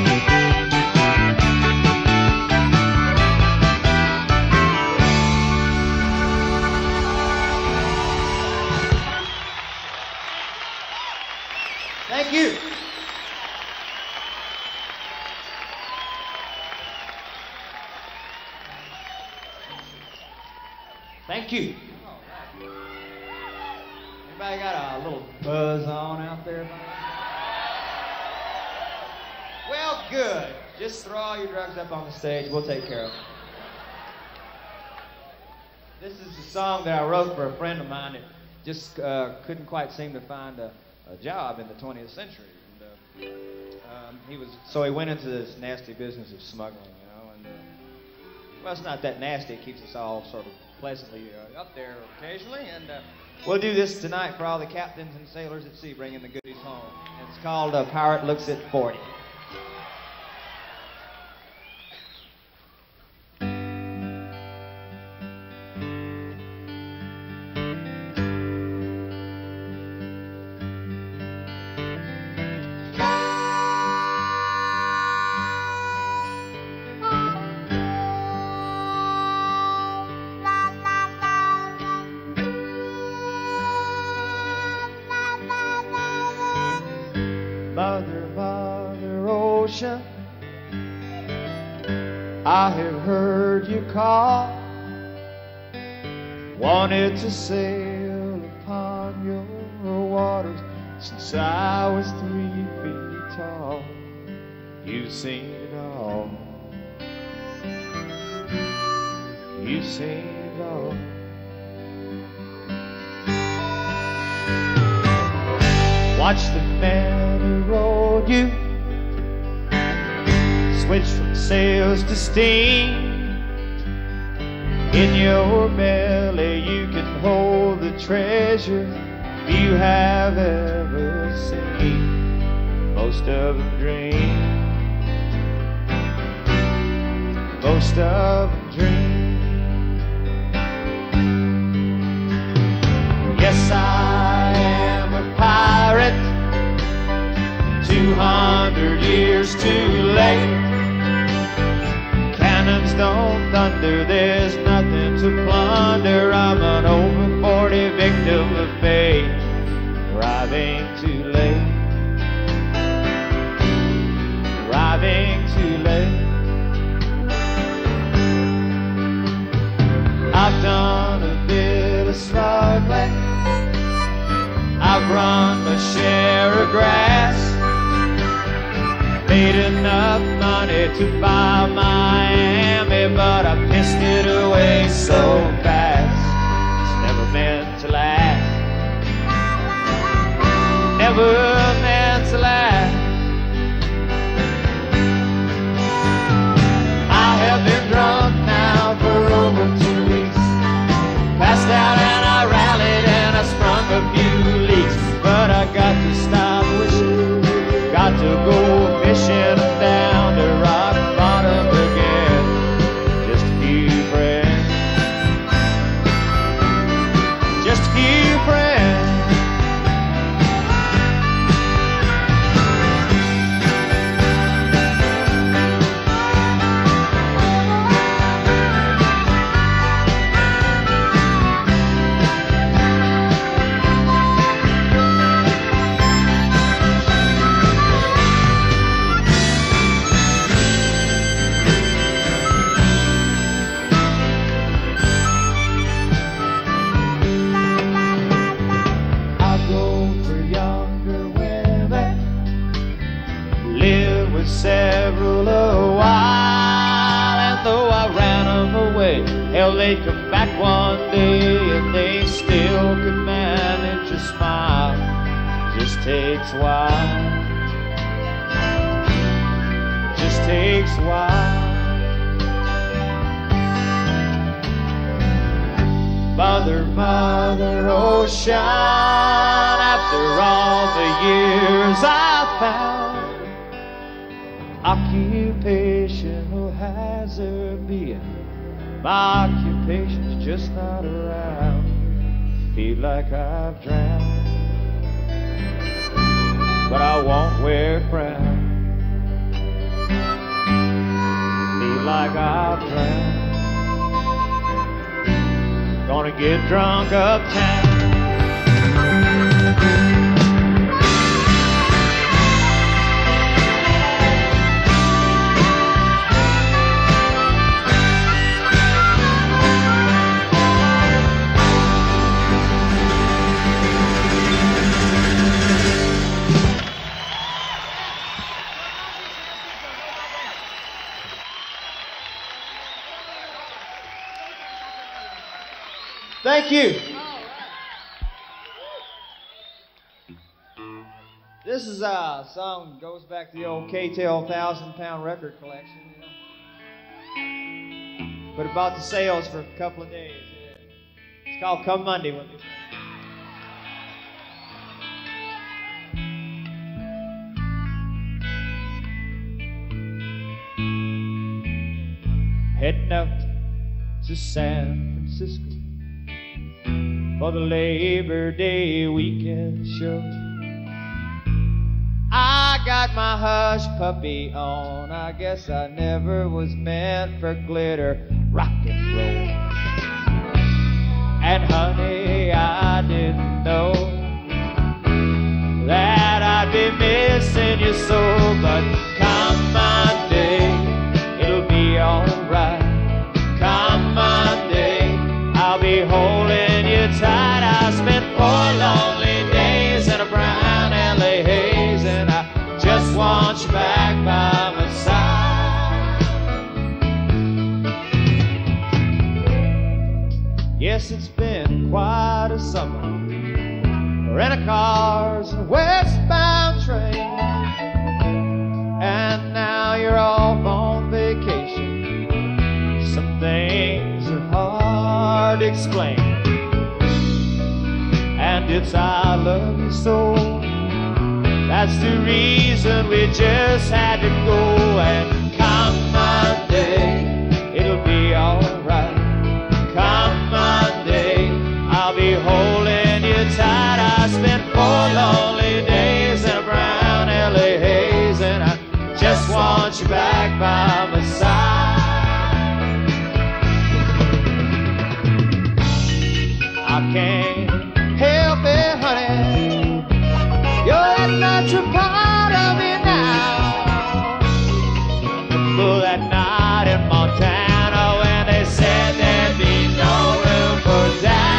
Speaker 2: Thank you. Thank you. Anybody got a little buzz on out there? Well, good. Just throw all your drugs up on the stage. We'll take care of them. This is a song that I wrote for a friend of mine that just uh, couldn't quite seem to find a, a job in the twentieth century. And, uh, um, he was so he went into this nasty business of smuggling, you know. And uh, well, it's not that nasty. It keeps us all sort of pleasantly uh, up there occasionally. And uh, we'll do this tonight for all the captains and sailors at sea bringing the goodies home. It's called uh, Pirate Looks at forty. Mother, Mother Ocean, I have heard you call. Wanted to sail upon your waters since I was three feet tall. You've seen it all. You've seen it all. Watch the man who rode you switch from sails to steam. In your belly you can hold the treasure you have ever seen. Most of them dream. Most of them dream. Yes, I am a pirate, two hundred years too late. Cannons don't thunder, there's nothing to plunder. I'm an over forty victim of fate, arriving too late, arriving too late. I've done a bit of smuggling, I've run my share of grass, made enough money to buy Miami, but I pissed it away so fast. It's never meant to last, never meant to last. I have been drunk now for over two weeks. they'd come back one day and they still could manage a smile. Just takes a while. Just takes a while. Mother, Mother Ocean, after all the years I found, occupation, who has her being? My occupation's just not around. Feel like I've drowned, but I won't wear brown. Feel like I've drowned. Gonna get drunk uptown. Thank you.
Speaker 3: This is a song that goes back to the old K-Tel thousand pound record collection. You know? But about the sales for a couple of days. Yeah. It's called Come Monday with Me.
Speaker 2: Heading out to San Francisco for the Labor Day weekend show. I got my hush puppy on. I guess I never was meant for glitter rock and roll. And honey, I didn't know that I'd be missing you so. But come Monday, it'll be alright. Come Monday, I'll be holding you tight. I spent four lonely days in a brown L A haze, and I just want you back by my side. Yes, it's been quite a summer. Rent-a-cars and westbound trains, and now you're off on vacation. Some things are hard to explain, and it's I love you so. That's the reason we just had to go. And come Monday, it'll be alright. Come Monday, I'll be holding you tight. I spent four lonely days in a brown L A haze, and I just want you back by my side. I can't help it, honey, you're not a part of me now. Remember that night in Montana when they said there'd be no room for doubt.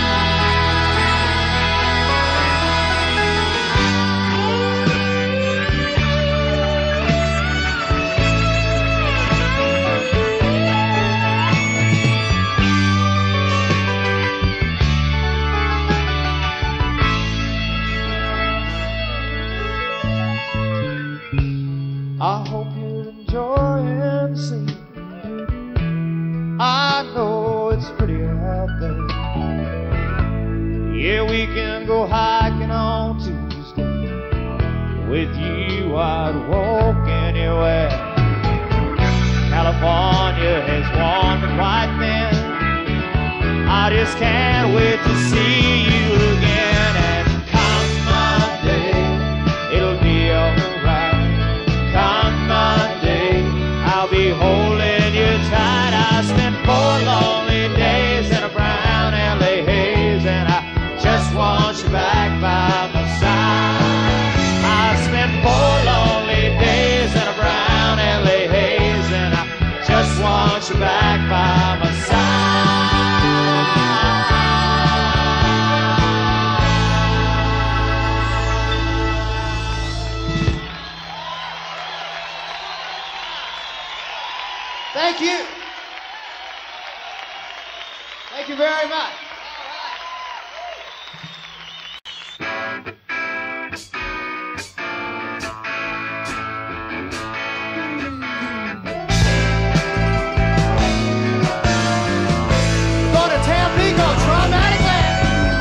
Speaker 2: I hope you're enjoying the scene. I know it's pretty out there. Yeah, we can go hiking on Tuesday. With you, I'd walk anywhere. California has worn me quite thin. I just can't wait to see you again. And come Monday, it'll be alright. Come Monday, I'll be holding you tight. I spent four lonely days in a brown L A haze, and I just want you back by my side. I spent four lonely days in a brown L A haze, and I just want you back by my side.
Speaker 3: Thank you very much.
Speaker 2: Go to Tampico, Traumatic Land.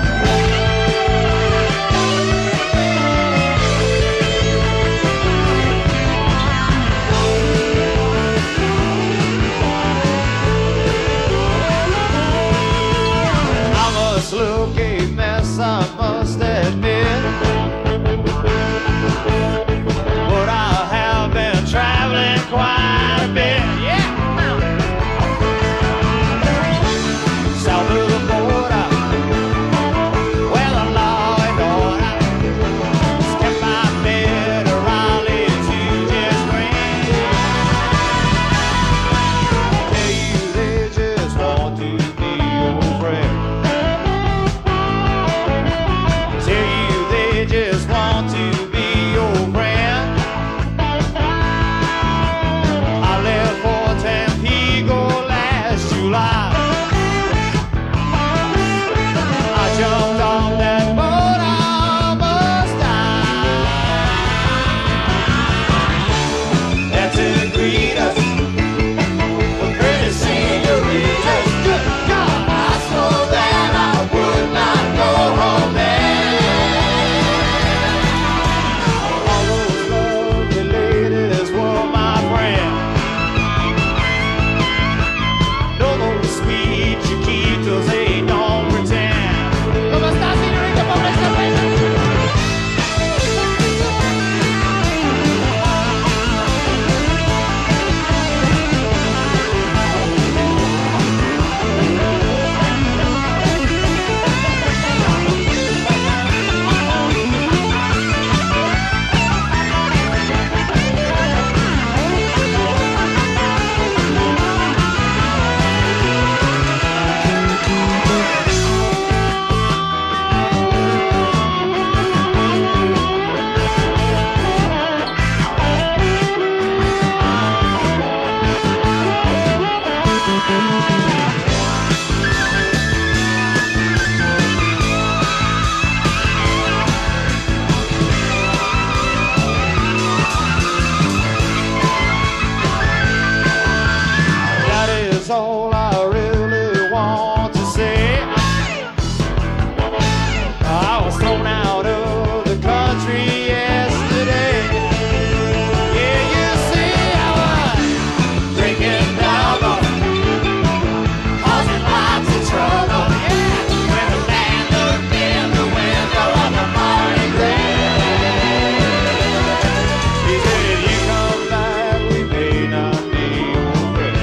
Speaker 2: I must look a mess, I must admit. But I have been traveling quite a bit. Yeah. South of the border, where the law and order has kept my bed of Raleigh to just green. Tell you they just want to be your friend. Tell you they just want to be your friend. I left for Tampico last July. I jumped on that boat, I must die. That's to greet us with pretty senoritas. Good God, I swore that I would not go home there. All those lovely ladies were my friends. No more sweet chiquitos, they don't pretend. ¿Cómo estás, señorita? ¿Cómo estás? That is all I really want to say. I was thrown out of the country yesterday. Yeah, you see, I was drinking double, causing lots of trouble. Yeah, when the man looked in the window of the morning rain, he said, if you come back, we may not be your friends.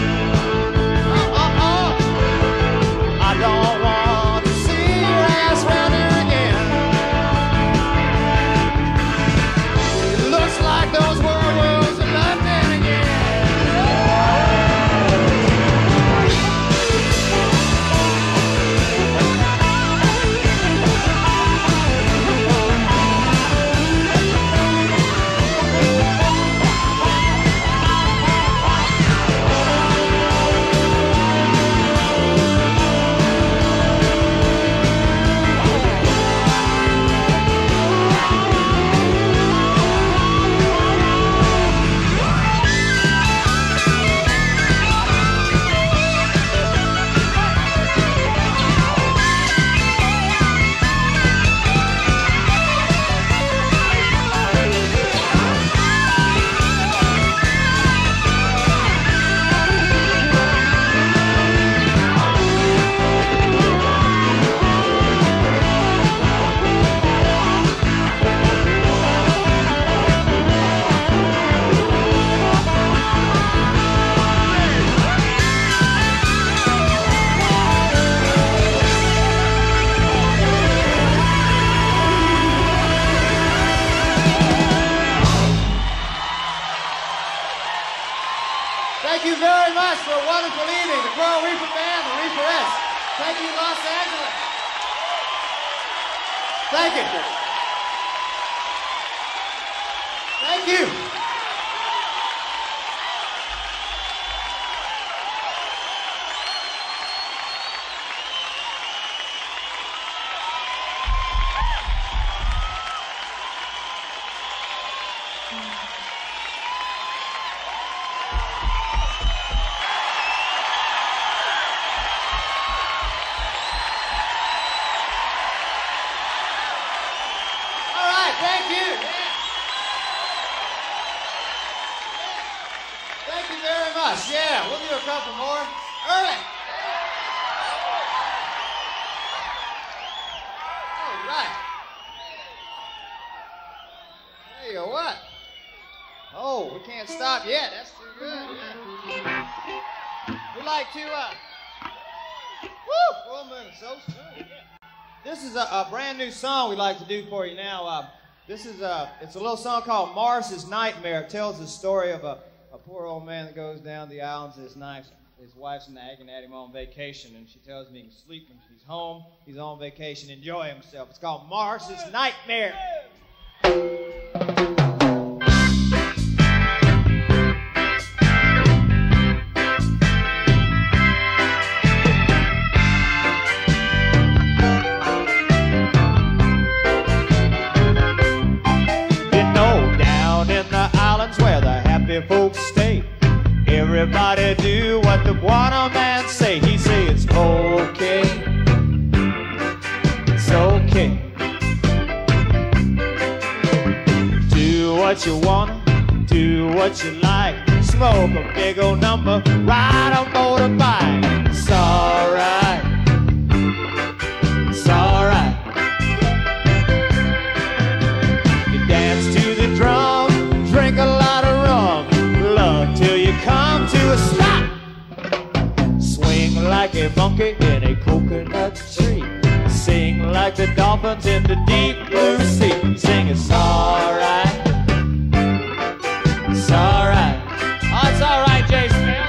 Speaker 2: I don't want to see your ass round here again. It looks like those werewolves are London again. Thank you very much for a wonderful evening. The Coral Reaper Band, the Reaperettes. Thank you, Los Angeles. Thank you. Thank you.
Speaker 3: Oh, we can't stop yet. That's too good. Yeah. We like to, uh, woo, full moon, so soon. Yeah. This is a, a brand new song we like to do for you now. Uh, this is a, it's a little song called Morris's Nightmare. It tells the story of a, a poor old man that goes down the islands. His knife, his wife's nagging at him on vacation, and she tells him he can sleep when she's home. He's on vacation, enjoy himself. It's called Morris's Nightmare. Folks stay. Everybody do what the water man say. He say it's okay. It's okay. Do what you want, do what you like. Smoke a big old number, ride a motorbike. It's alright. It's alright. You dance to the drum, drink a lot of rum, love till you come to a stop. Swing like a monkey in a coconut tree. Sing like the dolphins in the deep blue sea. Sing it's alright. It's alright. Oh, it's alright, Jay Smith.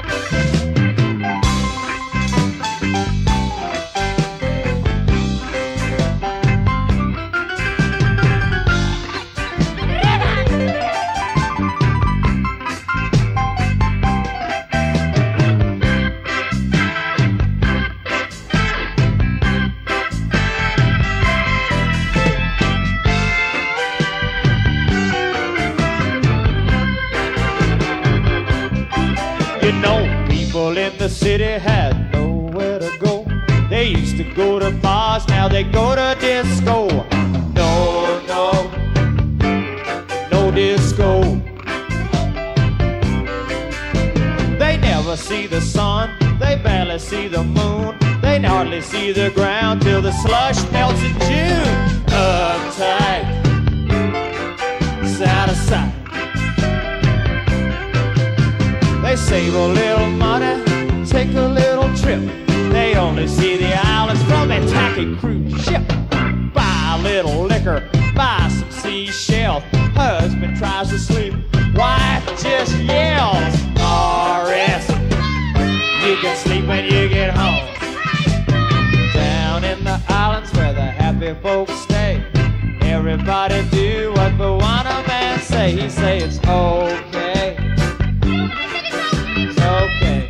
Speaker 3: In the city had nowhere to go. They used to go to bars, now they go to disco. No, no, no disco. They never see the sun, they barely see the moon. They hardly see the ground till the slush melts in June. Uptight, side of sight. They save a little money, take a little trip. They only see the islands from a tacky cruise ship. Buy a little liquor, buy some seashells. Husband tries to sleep, wife just yells. R S, you can sleep when you get home. Down in the islands where the happy folks stay. Everybody do what the Moana man say. He say it's okay. Okay.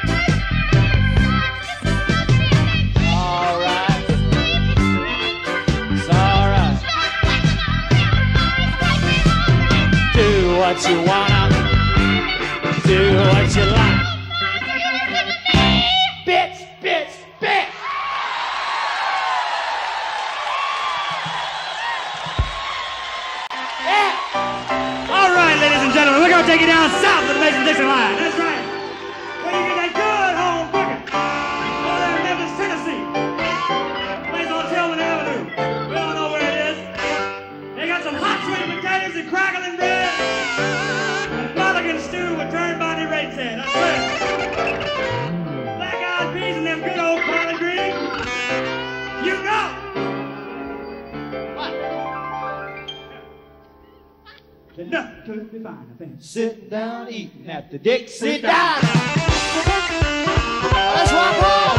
Speaker 3: Alright. It's alright. Do what you wanna. Do what you like. Bitch, bitch, bitch.
Speaker 1: Yeah. Alright, ladies and gentlemen, we're gonna take you down south of the Mason-Dixon line. That's right. Where you get that good home cooking. Over there in Memphis, Tennessee. Place on Tillman Avenue. We don't know where it is. They got some hot sweet potatoes and crackling bread. And mulligan stew with turned body rates in. That's right. Black-eyed peas and them good old collard greens. You know. What? Nothing could be finer than
Speaker 3: Sitting down eating at the Dixie Diner. Let's rock on.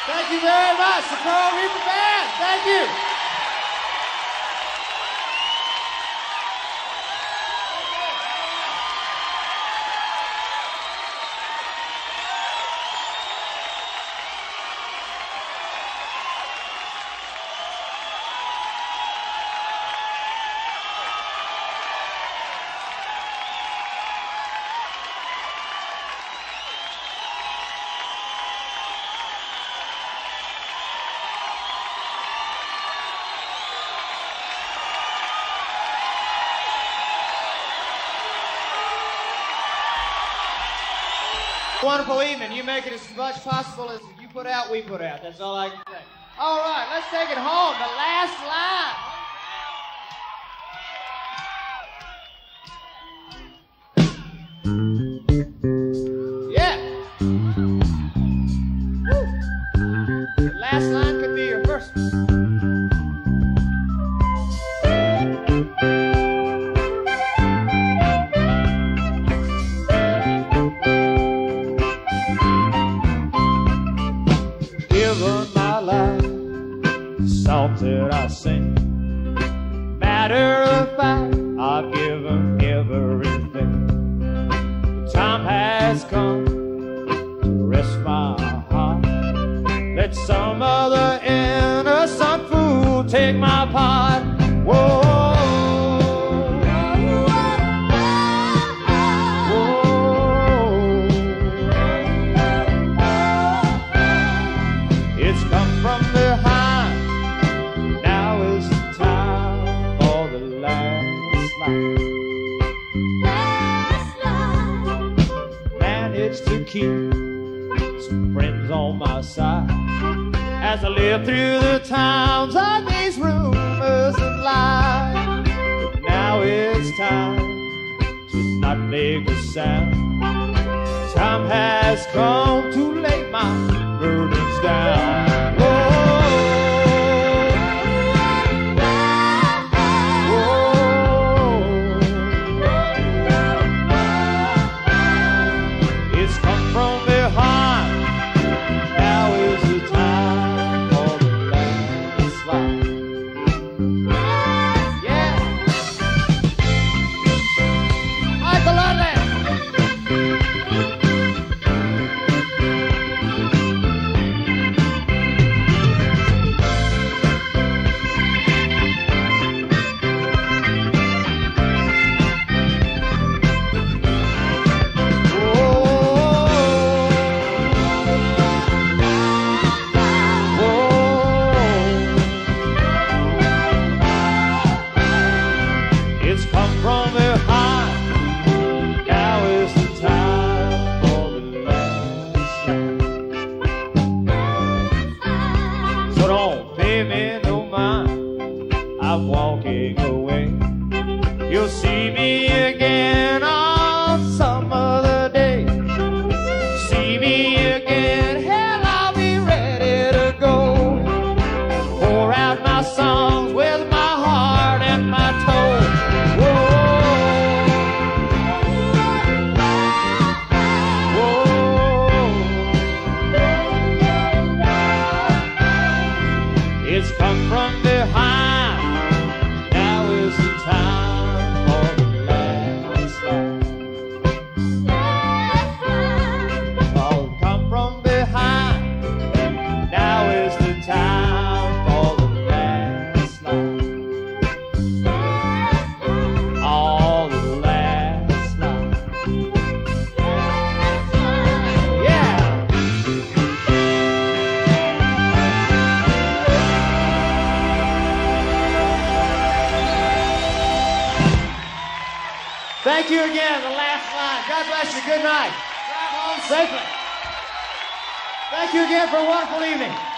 Speaker 2: Thank you very much, the Coral Reaper Band. Thank you. Wonderful evening. You make it as much possible as you put out, we put out. That's all I can say. All right, let's take it home. The last line. Yeah. Woo. The last line could be your first one. That I sing. Matter of fact, I've given everything. The time has come to rest my heart. Let some other innocent fool take my part. Whoa. It's come from behind. To keep some friends on my side as I live through the times of these rumors and lies. But now it's time to not make a sound. Time has come to lay my burdens down. I'm walking away. You'll see me again on some other day. See me again, hell, I'll be ready to go. Pour out my songs with my heart and my toe. Whoa, whoa. It's come from behind. Thank you again, the last line. God bless you. Good night. Drive home safely. Thank you again for a wonderful evening.